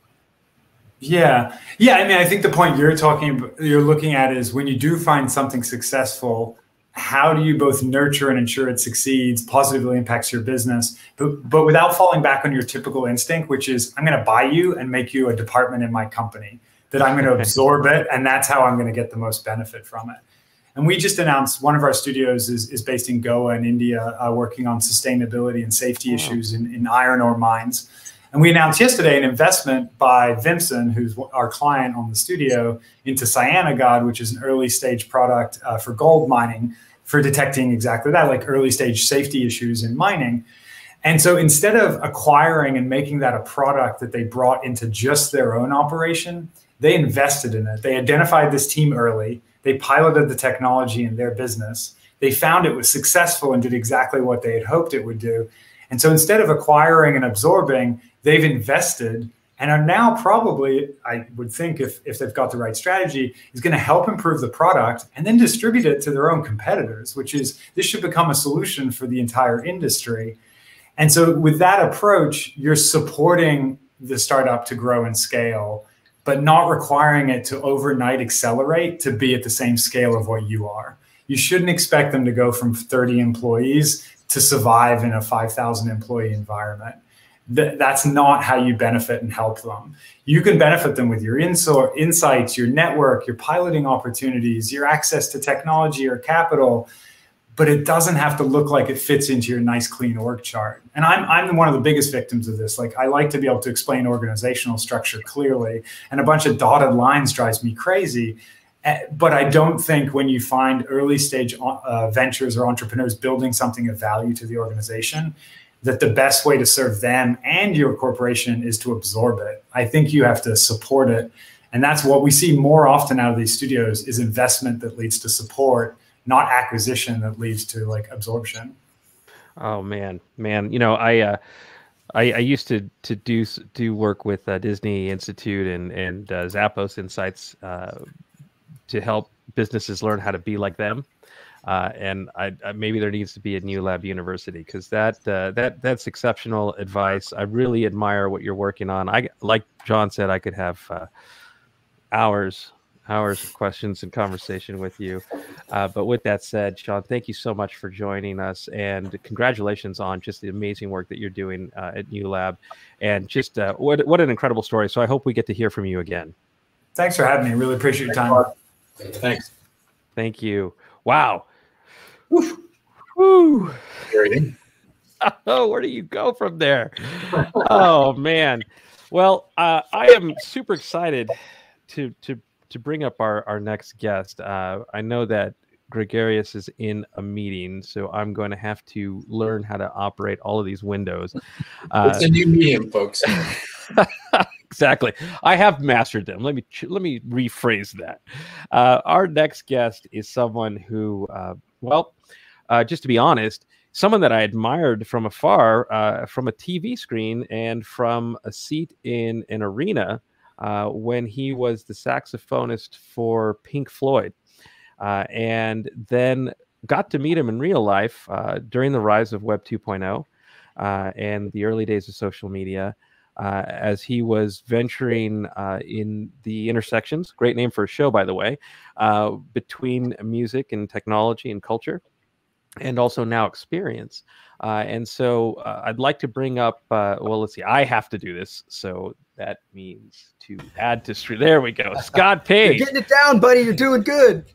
Yeah. Yeah. I mean, I think the point you're talking, you're looking at is when you do find something successful, how do you both nurture and ensure it succeeds, positively impacts your business, but, but without falling back on your typical instinct, which is I'm going to buy you and make you a department in my company, that I'm going to absorb it. And that's how I'm going to get the most benefit from it. And we just announced one of our studios is, is based in Goa in India, uh, working on sustainability and safety wow. issues in, in iron ore mines. And we announced yesterday an investment by Vimson, who's our client on the studio, into CyanoGod, which is an early stage product uh, for gold mining, for detecting exactly that, like early stage safety issues in mining. And so instead of acquiring and making that a product that they brought into just their own operation, they invested in it. They identified this team early. They piloted the technology in their business. They found it was successful and did exactly what they had hoped it would do. And so instead of acquiring and absorbing, they've invested and are now probably, I would think if, if they've got the right strategy, is going to help improve the product and then distribute it to their own competitors, which is, this should become a solution for the entire industry. And so with that approach, you're supporting the startup to grow and scale, but not requiring it to overnight accelerate to be at the same scale of what you are. You shouldn't expect them to go from thirty employees to survive in a five thousand employee environment. Th- that's not how you benefit and help them. You can benefit them with your insor- insights, your network, your piloting opportunities, your access to technology or capital, but it doesn't have to look like it fits into your nice, clean org chart. And I'm, I'm one of the biggest victims of this. Like, I like to be able to explain organizational structure clearly, and a bunch of dotted lines drives me crazy. But I don't think when you find early stage uh, ventures or entrepreneurs building something of value to the organization, that the best way to serve them and your corporation is to absorb it. I think you have to support it. And that's what we see more often out of these studios, is investment that leads to support, not acquisition that leads to like absorption. Oh man, man. You know, I, uh, I, I used to, to do, do work with uh, Disney Institute and, and uh, Zappos Insights, uh, to help businesses learn how to be like them. Uh, and I, I, maybe there needs to be a New Lab University, because that uh, that that's exceptional advice. I really admire what you're working on. I, like John said, I could have uh, hours hours of questions and conversation with you. Uh, but with that said, Sean, thank you so much for joining us, and congratulations on just the amazing work that you're doing uh, at New Lab, and just uh, what what an incredible story. So I hope we get to hear from you again. Thanks for having me. Really appreciate your time. Thanks. Thank you. Wow. Woo. Woo. Oh, where do you go from there? Oh man. Well, uh, I am super excited to to to bring up our our next guest. Uh, I know that Gregarious is in a meeting, so I'm going to have to learn how to operate all of these windows. Uh, it's a new medium, folks. Exactly. I have mastered them. Let me let me rephrase that. Uh, our next guest is someone who, uh, well, uh, just to be honest, someone that I admired from afar, uh, from a T V screen and from a seat in an arena uh, when he was the saxophonist for Pink Floyd, uh, and then got to meet him in real life uh, during the rise of Web two point oh uh, and the early days of social media. Uh, as he was venturing uh, in the intersections, great name for a show, by the way, uh, between music and technology and culture, and also now experience. Uh, and so uh, I'd like to bring up, uh, well, let's see, I have to do this. So that means to add to stream. There we go. Scott Page. You're getting it down, buddy. You're doing good.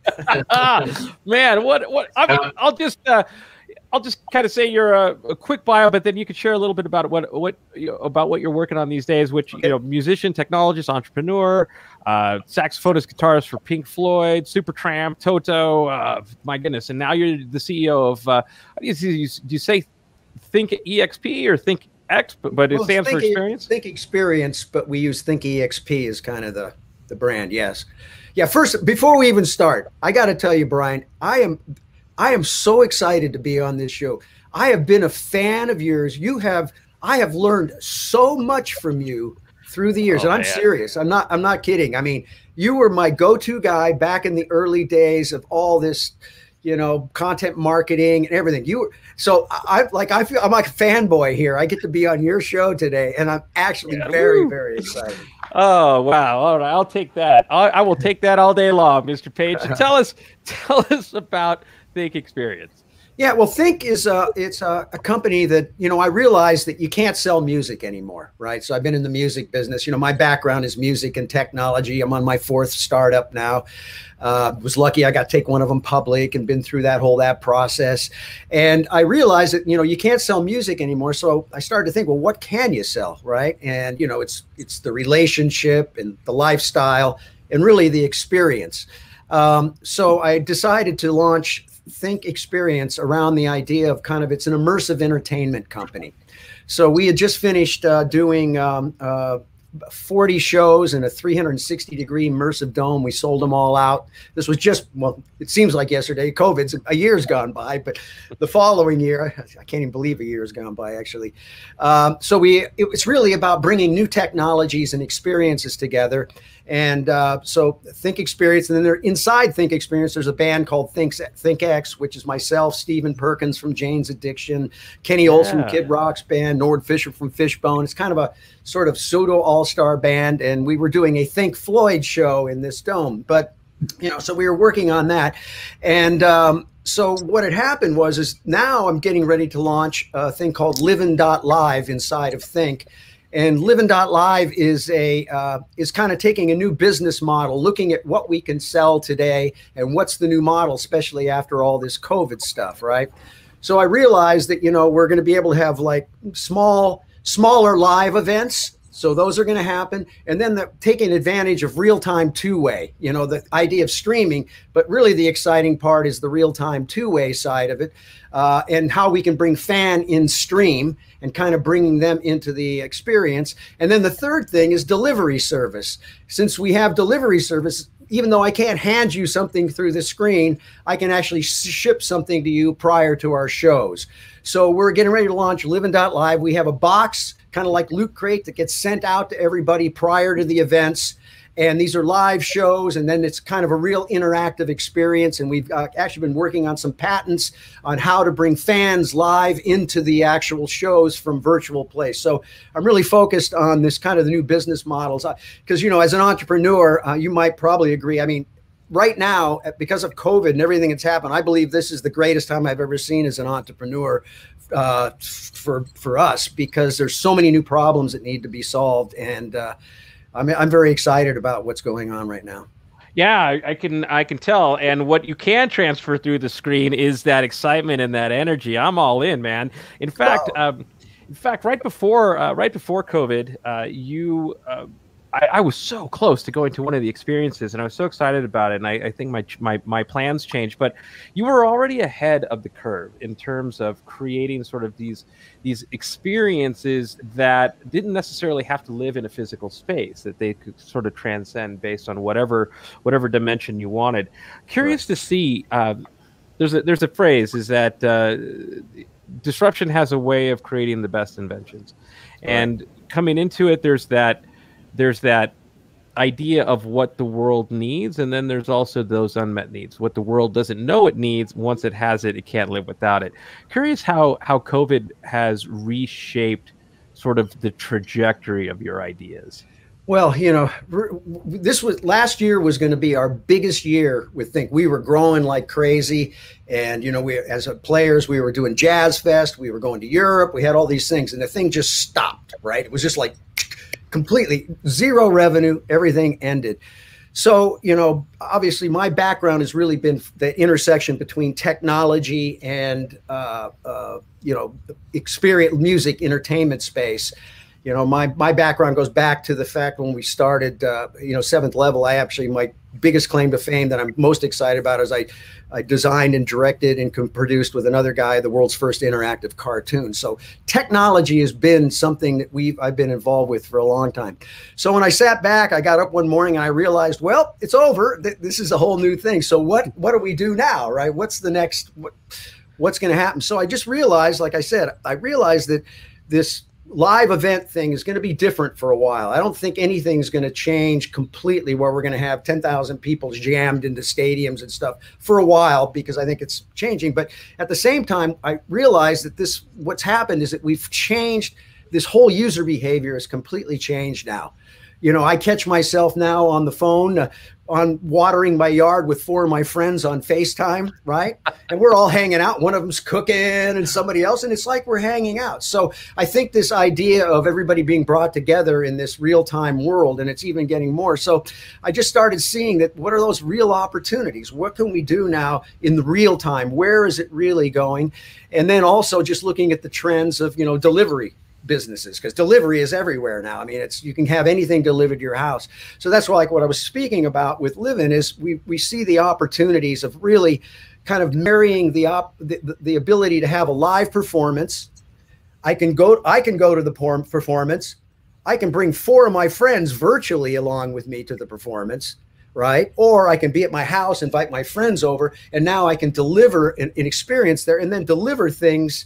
Man, what what I mean, I'll just uh, I'll just kind of say you're a, a quick bio, but then you could share a little bit about what what you know, about what you're working on these days. Which okay. you know, musician, technologist, entrepreneur, uh, saxophonist, guitarist for Pink Floyd, Supertramp, Toto. Uh, my goodness, and now you're the C E O of. Uh, do you, do you say Think E X P or Think X? But, but well, it stands think, for experience. Think Experience, but we use Think E X P as kind of the the brand. Yes, yeah. First, before we even start, I got to tell you, Brian, I am. I am so excited to be on this show. I have been a fan of yours. You have, I have learned so much from you through the years. Oh, and I'm man. serious. I'm not, I'm not kidding. I mean, you were my go-to guy back in the early days of all this, you know, content marketing and everything. You were, so I like, I feel I'm like a fanboy here. I get to be on your show today and I'm actually yeah. very, very excited. Oh, wow. All right. I'll take that. I, I will take that all day long, Mister Page. So tell us, tell us about Think Experience. Yeah, well, Think is a, it's a, a company that, you know, I realized that you can't sell music anymore, right? So I've been in the music business. You know, my background is music and technology. I'm on my fourth startup now. Uh, was lucky I got to take one of them public and been through that whole that process. And I realized that, you know, you can't sell music anymore. So I started to think, well, what can you sell, right? And, you know, it's it's the relationship and the lifestyle and really the experience. Um, so I decided to launch Think Experience around the idea of kind of, it's an immersive entertainment company. So we had just finished uh, doing um, uh, forty shows in a three hundred sixty degree immersive dome. We sold them all out. This was just, well, it seems like yesterday. COVID's a year's gone by, but the following year, I can't even believe a year's gone by actually. Um, so we, it was really about bringing new technologies and experiences together. And uh, so Think Experience, and then there inside Think Experience, there's a band called Think, ThinkX, which is myself, Stephen Perkins from Jane's Addiction, Kenny yeah. Olson, Kid Rock's band, Nord Fisher from Fishbone. It's kind of a sort of pseudo all-star band. And we were doing a Think Floyd show in this dome. But, you know, so we were working on that. And um, so what had happened was, is now I'm getting ready to launch a thing called Livin dot live inside of Think. And Livin dot live is a uh, is kind of taking a new business model, looking at what we can sell today and what's the new model, especially after all this COVID stuff, right? So I realized that, you know, we're going to be able to have like small, smaller live events. So those are going to happen. And then the, taking advantage of real-time two-way, you know, the idea of streaming, but really the exciting part is the real-time two-way side of it, uh, and how we can bring fan in stream and kind of bringing them into the experience. And then the third thing is delivery service. Since we have delivery service, even though I can't hand you something through the screen, I can actually ship something to you prior to our shows. So we're getting ready to launch Livin dot live. We have a box, kind of like Loot Crate, that gets sent out to everybody prior to the events. And these are live shows, and then it's kind of a real interactive experience. And we've uh, actually been working on some patents on how to bring fans live into the actual shows from virtual place. So I'm really focused on this kind of the new business models. Because, you know, as an entrepreneur, uh, you might probably agree. I mean, right now, because of COVID and everything that's happened, I believe this is the greatest time I've ever seen as an entrepreneur uh, for, for us, because there's so many new problems that need to be solved. And uh, I'm, I'm very excited about what's going on right now. Yeah, I, I can I can tell. And what you can transfer through the screen is that excitement and that energy. I'm all in, man. In fact, wow. um, in fact, right before uh, right before COVID, uh, you. Uh, I, I was so close to going to one of the experiences, and I was so excited about it. And I, I think my my my plans changed, but you were already ahead of the curve in terms of creating sort of these these experiences that didn't necessarily have to live in a physical space, that they could sort of transcend based on whatever whatever dimension you wanted. Curious right. to see. Um, there's a there's a phrase is that uh, disruption has a way of creating the best inventions, right. and coming into it, there's that. There's that idea of what the world needs, and then there's also those unmet needs. What the world doesn't know it needs, once it has it, it can't live without it. Curious how how COVID has reshaped sort of the trajectory of your ideas. Well, you know, this was last year was going to be our biggest year with Think. We were growing like crazy. And, you know, we as a players, we were doing Jazz Fest. We were going to Europe. We had all these things, and the thing just stopped, right? It was just like, completely zero revenue, everything ended. So, you know, obviously my background has really been the intersection between technology and, uh, uh, you know, experience, music, entertainment space. You know, my, my background goes back to the fact when we started, uh, you know, seventh level. I actually, my biggest claim to fame that I'm most excited about is I, I designed and directed and produced with another guy the world's first interactive cartoon. So technology has been something that we've I've been involved with for a long time. So when I sat back, I got up one morning and I realized, well, it's over. This is a whole new thing. So what what do we do now, right? What's the next? What, what's going to happen? So I just realized, like I said, I realized that this live event thing is going to be different for a while. I don't think anything's going to change completely where we're going to have ten thousand people jammed into stadiums and stuff for a while, because I think it's changing. But at the same time, I realized that this, what's happened is that we've changed, this whole user behavior has completely changed now. You know, I catch myself now on the phone, uh, on watering my yard with four of my friends on FaceTime, right? And we're all hanging out. One of them's cooking and somebody else, and it's like we're hanging out. So I think this idea of everybody being brought together in this real-time world, and it's even getting more. So I just started seeing that, what are those real opportunities? What can we do now in the real time? Where is it really going? And then also just looking at the trends of, you know, delivery businesses, because delivery is everywhere now. I mean, it's, you can have anything delivered to your house. So that's why, like what I was speaking about with Livin, is we we see the opportunities of really kind of marrying the op the, the ability to have a live performance. I can go I can go to the performance. I can bring four of my friends virtually along with me to the performance, right? Or I can be at my house, invite my friends over, and now I can deliver an, an experience there, and then deliver things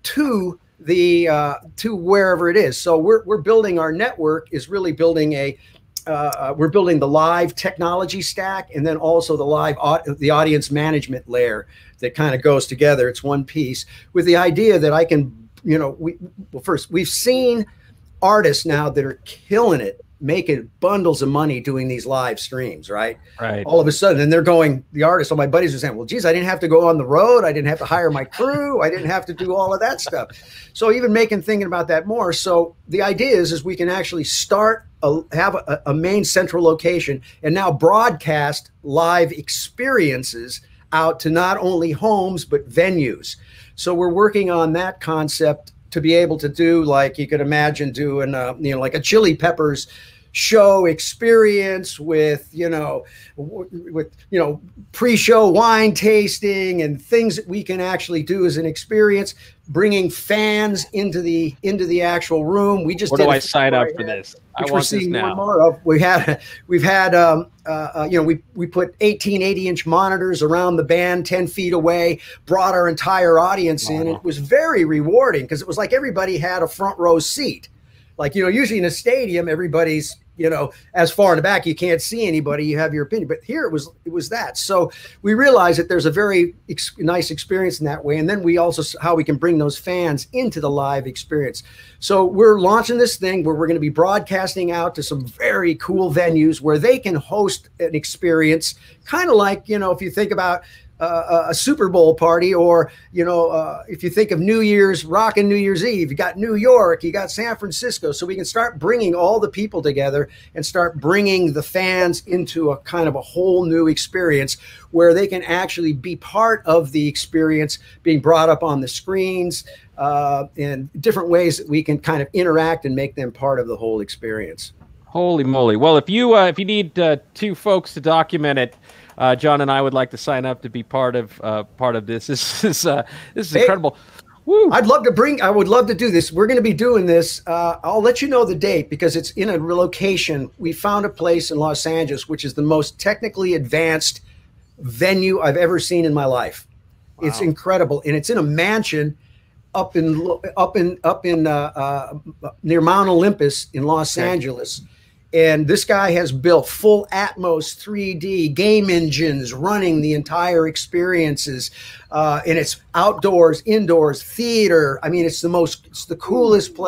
to the uh, to wherever it is. So we're we're building, our network is really building a uh, we're building the live technology stack, and then also the live the audience management layer that kind of goes together. It's one piece with the idea that I can, you know, we well first we've seen artists now that are killing it, making bundles of money doing these live streams, right? Right. All of a sudden, and they're going, the artists, all my buddies are saying, well, geez, I didn't have to go on the road. I didn't have to hire my crew. I didn't have to do all of that stuff. So even making, thinking about that more. So the idea is, is we can actually start, a, have a, a main central location and now broadcast live experiences out to not only homes, but venues. So we're working on that concept to be able to do, like you could imagine doing, uh, you know, like a Chili Peppers show experience with, you know, with, you know, pre-show wine tasting and things that we can actually do as an experience, bringing fans into the into the actual room. We just where did do I sign up for this? I want this now. More of. We had we've had um, uh, uh, you know, we we put eighteen eighty inch monitors around the band, ten feet away, brought our entire audience in. Wow. It was very rewarding because it was like everybody had a front row seat. Like, you know, usually in a stadium, everybody's, you know, as far in the back, you can't see anybody, you have your opinion. But here it was, it was that. So we realized that there's a very ex nice experience in that way. And then we also, how we can bring those fans into the live experience. So we're launching this thing where we're going to be broadcasting out to some very cool venues where they can host an experience, kind of like, you know, if you think about Uh, a Super Bowl party, or, you know, uh, if you think of New Year's, rockin' New Year's Eve, you got New York, you got San Francisco. So we can start bringing all the people together and start bringing the fans into a kind of a whole new experience where they can actually be part of the experience, being brought up on the screens, uh, in different ways that we can kind of interact and make them part of the whole experience. Holy moly. Well, if you, uh, if you need uh, two folks to document it, Uh, John and I would like to sign up to be part of uh, part of this. This is uh, this is hey, incredible. Woo. I'd love to bring. I would love to do this. We're going to be doing this. Uh, I'll let you know the date because it's in a location. We found a place in Los Angeles, which is the most technically advanced venue I've ever seen in my life. Wow. It's incredible, and it's in a mansion up in up in up in uh, uh, near Mount Olympus in Los okay. Angeles. And this guy has built full Atmos three D game engines running the entire experiences. Uh, and it's outdoors, indoors, theater. I mean, it's the most, it's the coolest place.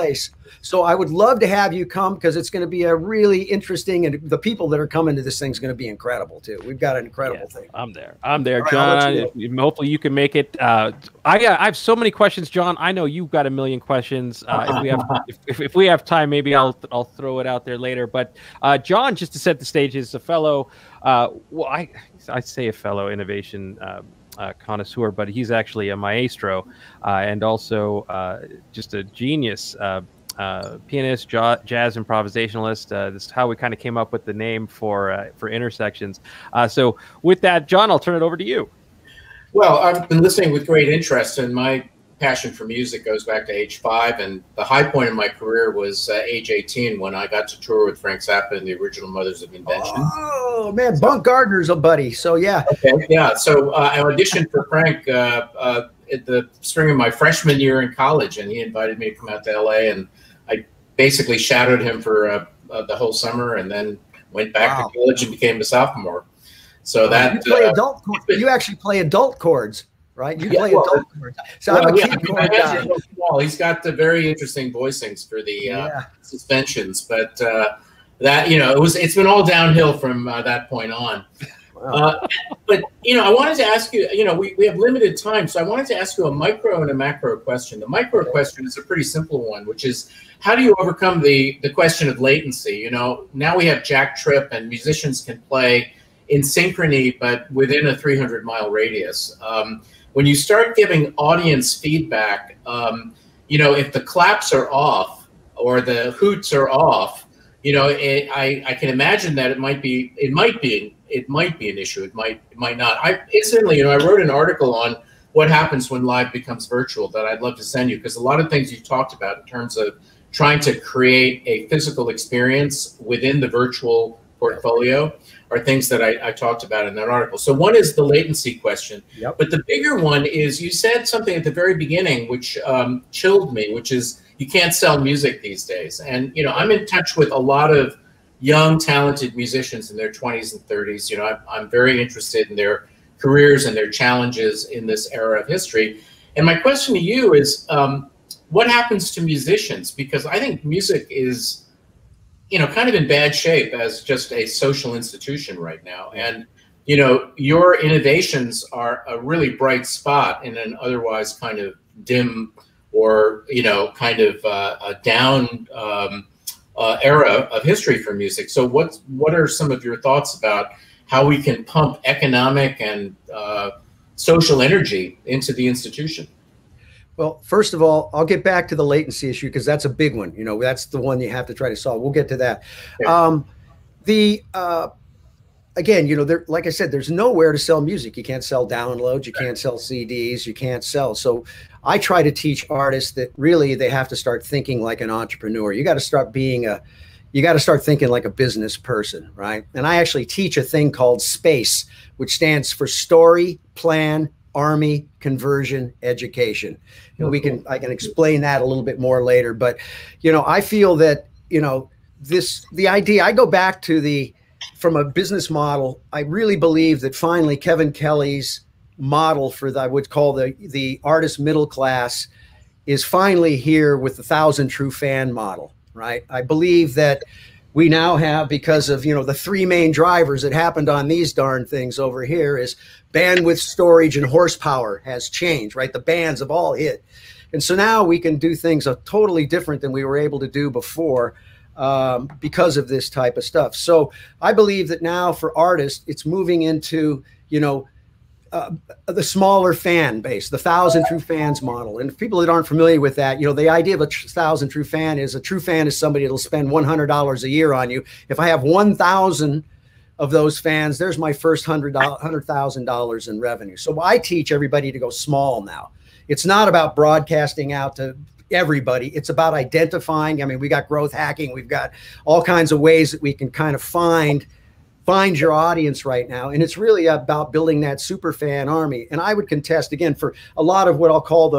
So I would love to have you come because it's going to be a really interesting, and the people that are coming to this thing is going to be incredible too. We've got an incredible yeah, thing. I'm there. I'm there, right, John. You hopefully you can make it. Uh, I got, I have so many questions, John. I know you've got a million questions. Uh, if we have if, if, if we have time, maybe I'll I'll throw it out there later. But uh, John, just to set the stage, is a fellow. Uh, well, I I say a fellow innovation Uh, Uh, connoisseur, but he's actually a maestro uh, and also uh, just a genius uh, uh, pianist, ja jazz improvisationalist. Uh, this is how we kind of came up with the name for uh, for Intersections. Uh, so with that, John, I'll turn it over to you. Well, I've been listening with great interest, and my passion for music goes back to age five, and the high point in my career was uh, age eighteen when I got to tour with Frank Zappa and the original Mothers of Invention. Oh man, Bunk Gardner's a buddy, so yeah. Okay, yeah, so uh, I auditioned for Frank uh, uh, at the spring of my freshman year in college, and he invited me to come out to L A, and I basically shadowed him for uh, uh, the whole summer, and then went back wow. to college and became a sophomore. So oh, that you, play uh, adult, you actually play adult chords. Right, you yeah, play well, adult chords. So well, I'm a yeah, kid I mean, chord guy. so small. He's got the very interesting voicings for the uh, yeah. suspensions, but uh, that you know, it was it's been all downhill from uh, that point on. Wow. Uh, but you know, I wanted to ask you. You know, we we have limited time, so I wanted to ask you a micro and a macro question. The micro question is a pretty simple one, which is how do you overcome the the question of latency? You know, now we have jack trip, and musicians can play in synchrony, but within a three hundred mile radius. Um, When you start giving audience feedback, um, you know, if the claps are off or the hoots are off, you know, it, I, I can imagine that it might be, it might be, it might be an issue. It might, it might not. I instantly, you know, I wrote an article on what happens when live becomes virtual that I'd love to send you, because a lot of things you talked about in terms of trying to create a physical experience within the virtual portfolio are things that I, I talked about in that article. So one is the latency question, yep. but the bigger one is you said something at the very beginning which um, chilled me, which is you can't sell music these days. And you know, I'm in touch with a lot of young, talented musicians in their twenties and thirties. You know, I'm, I'm very interested in their careers and their challenges in this era of history. And my question to you is, um, what happens to musicians? Because I think music is, you know, kind of in bad shape as just a social institution right now. And, you know, your innovations are a really bright spot in an otherwise kind of dim or, you know, kind of uh, a down um, uh, era of history for music. So what, what are some of your thoughts about how we can pump economic and uh, social energy into the institution? Well, first of all, I'll get back to the latency issue because that's a big one. You know, that's the one you have to try to solve. We'll get to that. Okay. Um, the uh, again, you know, there, like I said, there's nowhere to sell music. You can't sell downloads. You can't sell C Ds. You can't sell. So I try to teach artists that really they have to start thinking like an entrepreneur. You got to start being a, you got to start thinking like a business person, right? And I actually teach a thing called SPACE, which stands for Story, Plan, Army, Conversion, Education. You know, we can, I can explain that a little bit more later, but, you know, I feel that, you know, this, the idea, I go back to the, from a business model, I really believe that finally Kevin Kelly's model for the, I would call the, the artist middle class is finally here with the thousand true fan model, right? I believe that we now have, because of, you know, the three main drivers that happened on these darn things over here is bandwidth, storage, and horsepower has changed, right? The bands have all hit. And so now we can do things a totally different than we were able to do before um, because of this type of stuff. So I believe that now for artists, it's moving into, you know, uh, the smaller fan base, the thousand true fans model. And people that aren't familiar with that, you know, the idea of a thousand true fan is a true fan is somebody that'll spend one hundred dollars a year on you. If I have one thousand of those fans, there's my first one hundred thousand dollars in revenue. So I teach everybody to go small now. It's not about broadcasting out to everybody. It's about identifying. I mean, we got growth hacking. We've got all kinds of ways that we can kind of find find your audience right now. And it's really about building that super fan army. And I would contest, again, for a lot of what I'll call the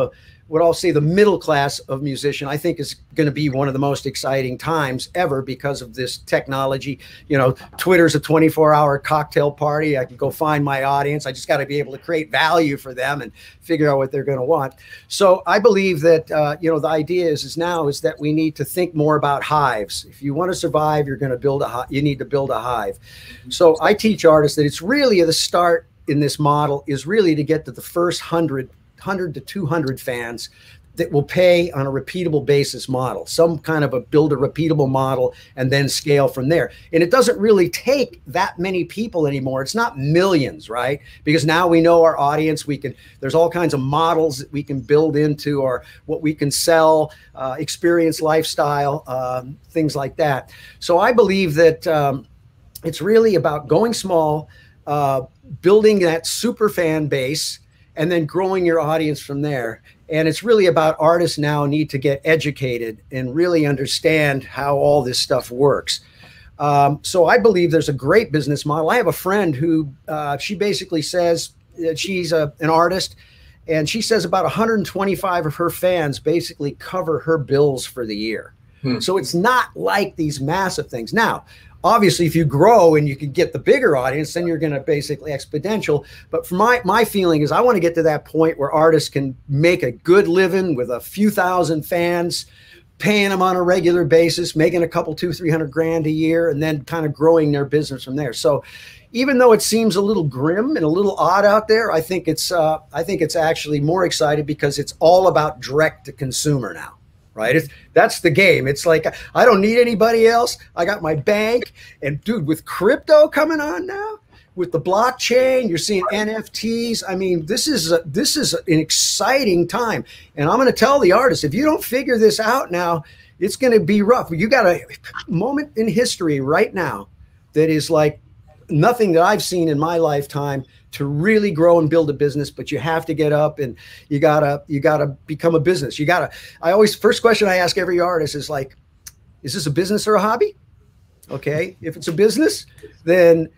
what I'll say the middle class of musician, I think is going to be one of the most exciting times ever because of this technology. You know, Twitter's a twenty-four hour cocktail party. I can go find my audience. I just got to be able to create value for them and figure out what they're going to want. So I believe that, uh, you know, the idea is, is now is that we need to think more about hives. If you want to survive, you're going to build a hive. You need to build a hive. So I teach artists that it's really the start in this model is really to get to the first hundred hundred to two hundred fans that will pay on a repeatable basis model, some kind of a build a repeatable model and then scale from there. And it doesn't really take that many people anymore. It's not millions, right? Because now we know our audience. We can, there's all kinds of models that we can build into or what we can sell, uh, experience, lifestyle, um, things like that. So I believe that um, it's really about going small, uh, building that super fan base, and then growing your audience from there. And it's really about artists now need to get educated and really understand how all this stuff works. Um, so I believe there's a great business model. I have a friend who, uh, she basically says that she's a, an artist, and she says about one hundred twenty-five of her fans basically cover her bills for the year. Hmm. So it's not like these massive things. Now, obviously, if you grow and you can get the bigger audience, then you're going to basically exponential. But for my, my feeling is I want to get to that point where artists can make a good living with a few thousand fans, paying them on a regular basis, making a couple, two, three hundred grand a year, and then kind of growing their business from there. So even though it seems a little grim and a little odd out there, I think it's, uh, I think it's actually more exciting because it's all about direct to consumer now. Right? It's, that's the game. It's like, I don't need anybody else. I got my bank. And dude, with crypto coming on now, with the blockchain, you're seeing N F Ts. I mean, this is, a, this is an exciting time. And I'm going to tell the artists, if you don't figure this out now, it's going to be rough. You got a moment in history right now that is like nothing that I've seen in my lifetime to really grow and build a business. But you have to get up and you gotta, you gotta become a business. You gotta, I always, first question I ask every artist is like, is this a business or a hobby? Okay. If it's a business, then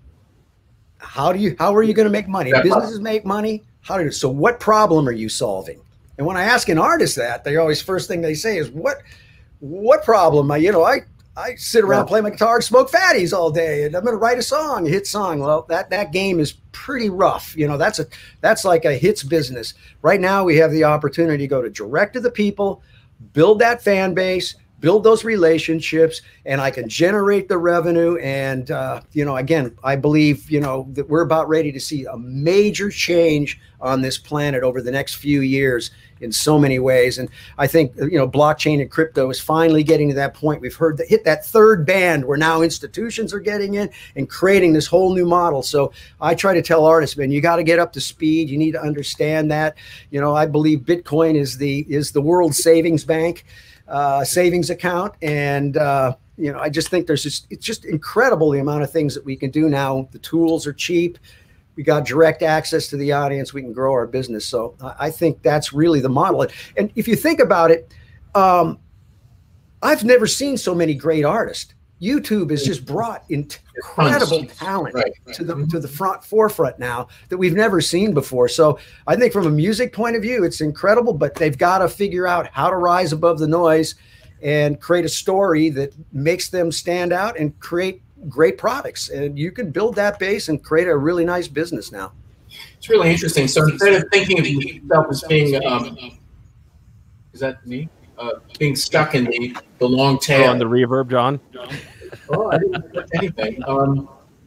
how do you, how are you going to make money? Businesses make money. How do you, so what problem are you solving? And when I ask an artist that, they always, first thing they say is what, what problem? I, you know, I, I sit around, play my guitar, and smoke fatties all day, and I'm going to write a song, a hit song. Well, that that game is pretty rough. You know, that's a that's like a hits business. Right now, we have the opportunity to go to direct to the people, build that fan base, build those relationships, and I can generate the revenue. And uh, you know, again, I believe you know that we're about ready to see a major change on this planet over the next few years in so many ways. And I think, you know, blockchain and crypto is finally getting to that point. We've heard that hit that third band where now institutions are getting in and creating this whole new model. So I try to tell artists, man, you got to get up to speed. You need to understand that. You know, I believe Bitcoin is the, is the world's savings bank, uh, savings account. And, uh, you know, I just think there's just, it's just incredible the amount of things that we can do now. The tools are cheap. We got direct access to the audience. We can grow our business. So I think that's really the model. And if you think about it, um, I've never seen so many great artists. YouTube has just brought incredible talent right, right. to the to the front forefront now that we've never seen before. So I think from a music point of view, it's incredible, but they've got to figure out how to rise above the noise and create a story that makes them stand out and create great products. And you can build that base and create a really nice business now. It's really interesting. So instead of thinking of yourself as being, um, is that me? Uh, being stuck in the, the long tail. Oh, on the reverb, John? Oh, I didn't put anything. Um,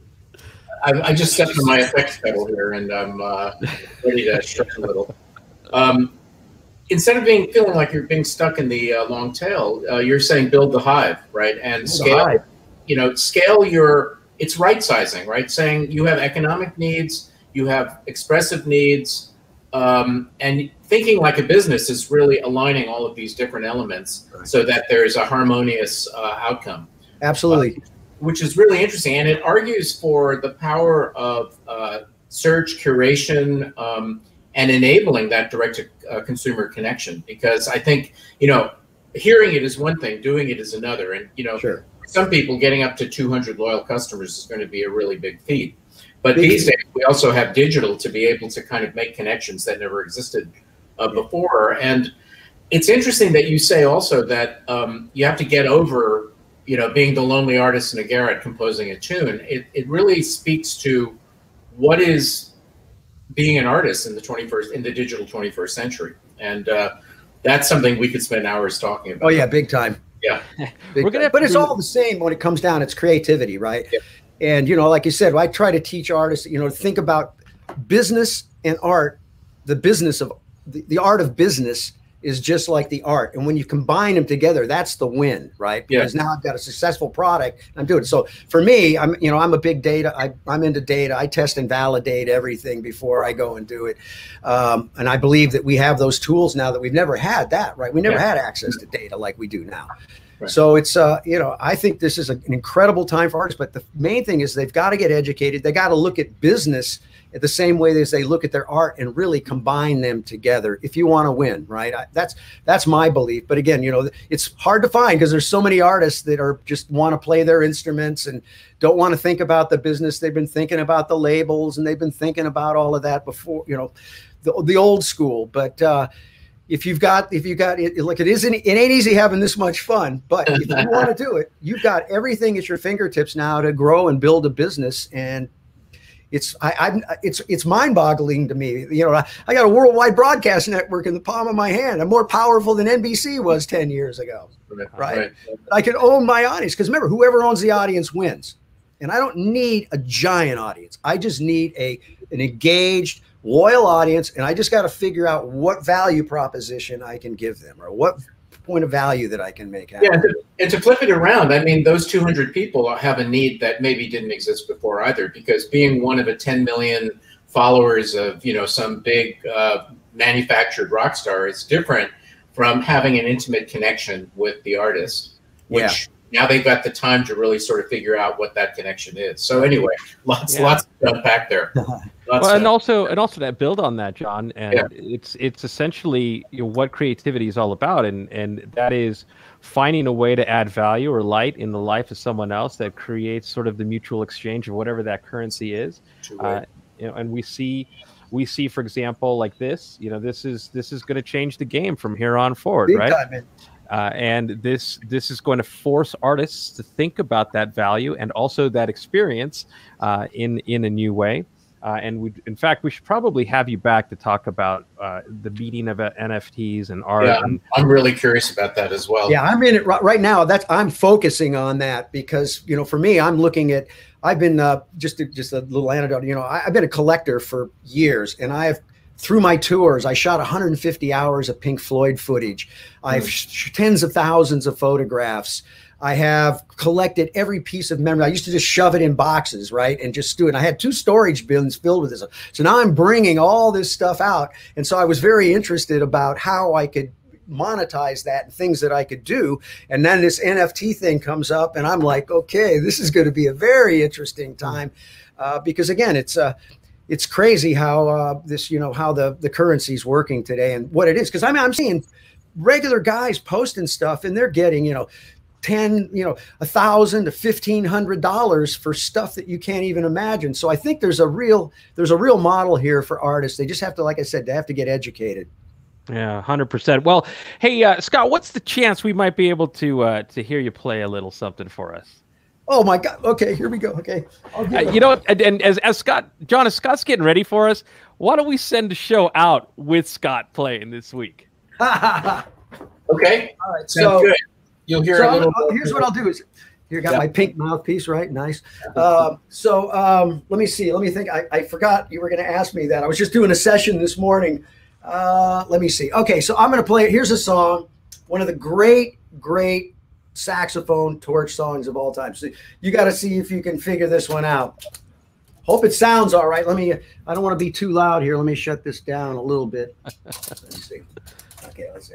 I, I just stepped on my effects pedal here and I'm uh, ready to stretch a little. Um, instead of being feeling like you're being stuck in the uh, long tail, uh, you're saying build the hive, right? And build scale. You know, scale your, it's right sizing, right? Saying you have economic needs, you have expressive needs, um, and thinking like a business is really aligning all of these different elements right. so that there's a harmonious uh, outcome. Absolutely. Uh, which is really interesting. And it argues for the power of uh, search, curation, um, and enabling that direct to uh, consumer connection. Because I think, you know, hearing it is one thing, doing it is another. And, you know, sure. some people getting up to two hundred loyal customers is going to be a really big feat. But big these days, we also have digital to be able to kind of make connections that never existed uh, before. And it's interesting that you say also that um, you have to get over, you know, being the lonely artist in a garret composing a tune. It, it really speaks to what is being an artist in the twenty-first, in the digital twenty-first century. And uh, that's something we could spend hours talking about. Oh yeah, big time. Yeah. Big We're gonna time. But it's all the same when it comes down. It's creativity, right? Yeah. And, you know, like you said, I try to teach artists, you know, to think about business and art. The business of the, the art of business is just like the art. And when you combine them together, that's the win, right? Because yeah. now I've got a successful product. I'm doing it. So for me, I'm, you know, I'm a big data. I, I'm into data. I test and validate everything before I go and do it. Um, and I believe that we have those tools now that we've never had that, right? We never yeah. had access to data like we do now. Right. So it's, uh, you know, I think this is an incredible time for artists, but the main thing is they've got to get educated. They got to look at business at the same way as they look at their art and really combine them together if you want to win, right? I, that's that's my belief. But again, you know, it's hard to find because there's so many artists that are just want to play their instruments and don't want to think about the business. They've been thinking about the labels and they've been thinking about all of that before, you know, the, the old school. But uh, if you've got, if you got it, like it isn't, it ain't easy having this much fun, but if you want to do it, you've got everything at your fingertips now to grow and build a business. And It's I, I it's it's mind-boggling to me. You know, I, I got a worldwide broadcast network in the palm of my hand. I'm more powerful than N B C was ten years ago, right? right. I can own my audience because remember, whoever owns the audience wins. And I don't need a giant audience. I just need a an engaged, loyal audience, and I just got to figure out what value proposition I can give them or what point of value that I can make happen. Yeah, and to, and to flip it around, I mean, those two hundred people have a need that maybe didn't exist before either, because being one of the ten million followers of, you know, some big uh, manufactured rock star is different from having an intimate connection with the artist, which yeah. now they've got the time to really sort of figure out what that connection is. So anyway, lots, yeah. lots to unpack there. Well, and also, and also that build on that, John, and yeah. it's it's essentially, you know, what creativity is all about, and and that is finding a way to add value or light in the life of someone else that creates sort of the mutual exchange of whatever that currency is. Uh, you know, and we see, we see, for example, like this, you know, this is this is going to change the game from here on forward, Big right? Time, uh, and this this is going to force artists to think about that value and also that experience uh, in in a new way. Uh, and we, in fact, we should probably have you back to talk about uh, the meeting of uh, N F Ts and art. Yeah, and, I'm, I'm really curious about that as well. Yeah, I'm in it right, right now. That's I'm focusing on that because, you know, for me, I'm looking at. I've been uh, just a, just a little anecdote. You know, I, I've been a collector for years, and I've through my tours, I shot one hundred fifty hours of Pink Floyd footage. I've sh- tens of thousands of photographs. I have collected every piece of memory. I used to just shove it in boxes, right? And just do it. And I had two storage bins filled with this. So now I'm bringing all this stuff out. And so I was very interested about how I could monetize that and things that I could do. And then this N F T thing comes up and I'm like, okay, this is going to be a very interesting time. Uh, because again, it's uh, it's crazy how uh, this, you know, how the, the currency is working today and what it is. Because I mean, I'm seeing regular guys posting stuff and they're getting, you know, ten, you know, a thousand to fifteen hundred dollars for stuff that you can't even imagine. So I think there's a real, there's a real model here for artists. They just have to, like I said, they have to get educated. Yeah, one hundred percent. Well, hey, uh, Scott, what's the chance we might be able to uh, to hear you play a little something for us? Oh my God. Okay, here we go. Okay. Uh, you know, and, and as, as Scott, John, as Scott's getting ready for us, why don't we send the show out with Scott playing this week? Okay. All right. Sounds so, good. You'll hear so a little. I'll, here's what I'll do is here, got yeah. my pink mouthpiece, right? Nice. Um, so um, let me see. Let me think. I, I forgot you were going to ask me that. I was just doing a session this morning. Uh, let me see. Okay, so I'm going to play. Here's a song, one of the great, great saxophone torch songs of all time. So you got to see if you can figure this one out. Hope it sounds all right. Let me. I don't want to be too loud here. Let me shut this down a little bit. Let's see. Okay, let's see.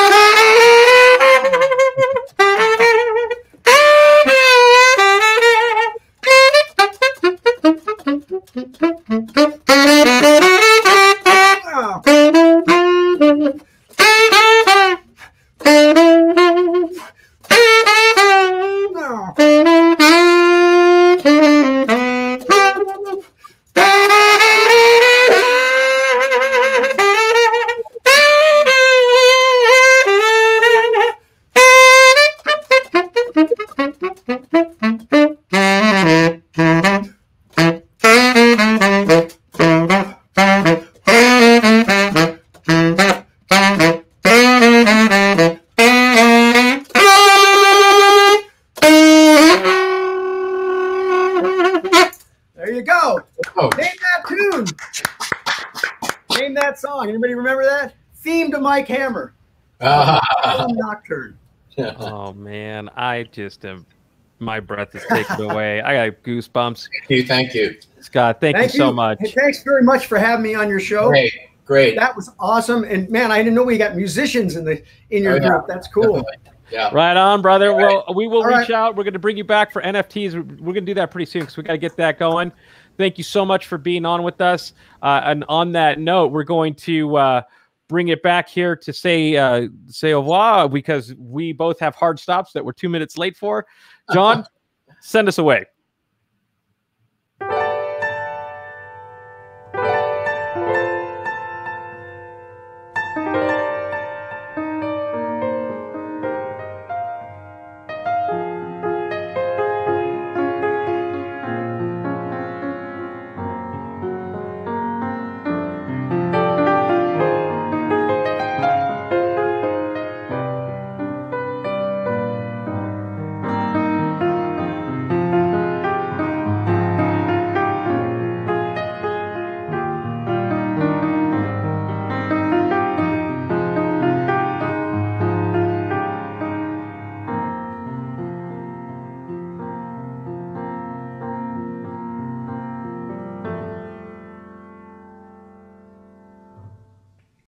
There you go. Oh. Name that tune. Name that song. Anybody remember that? Theme to Mike Hammer. Uh, Nocturne. Oh man, I just am. My breath is taken away. I got goosebumps. Thank you. Thank you, Scott. Thank, thank you so you. much. Hey, thanks very much for having me on your show. Great, great. That was awesome. And man, I didn't know we got musicians in the in your oh, yeah. group. That's cool. Definitely. Yeah. Right on, brother. Right. Well, we will All reach right. out. We're going to bring you back for N F Ts. We're going to do that pretty soon because we got to get that going. Thank you so much for being on with us. Uh, and on that note, we're going to uh, bring it back here to say uh, say au revoir because we both have hard stops that we're two minutes late for. John, send us away.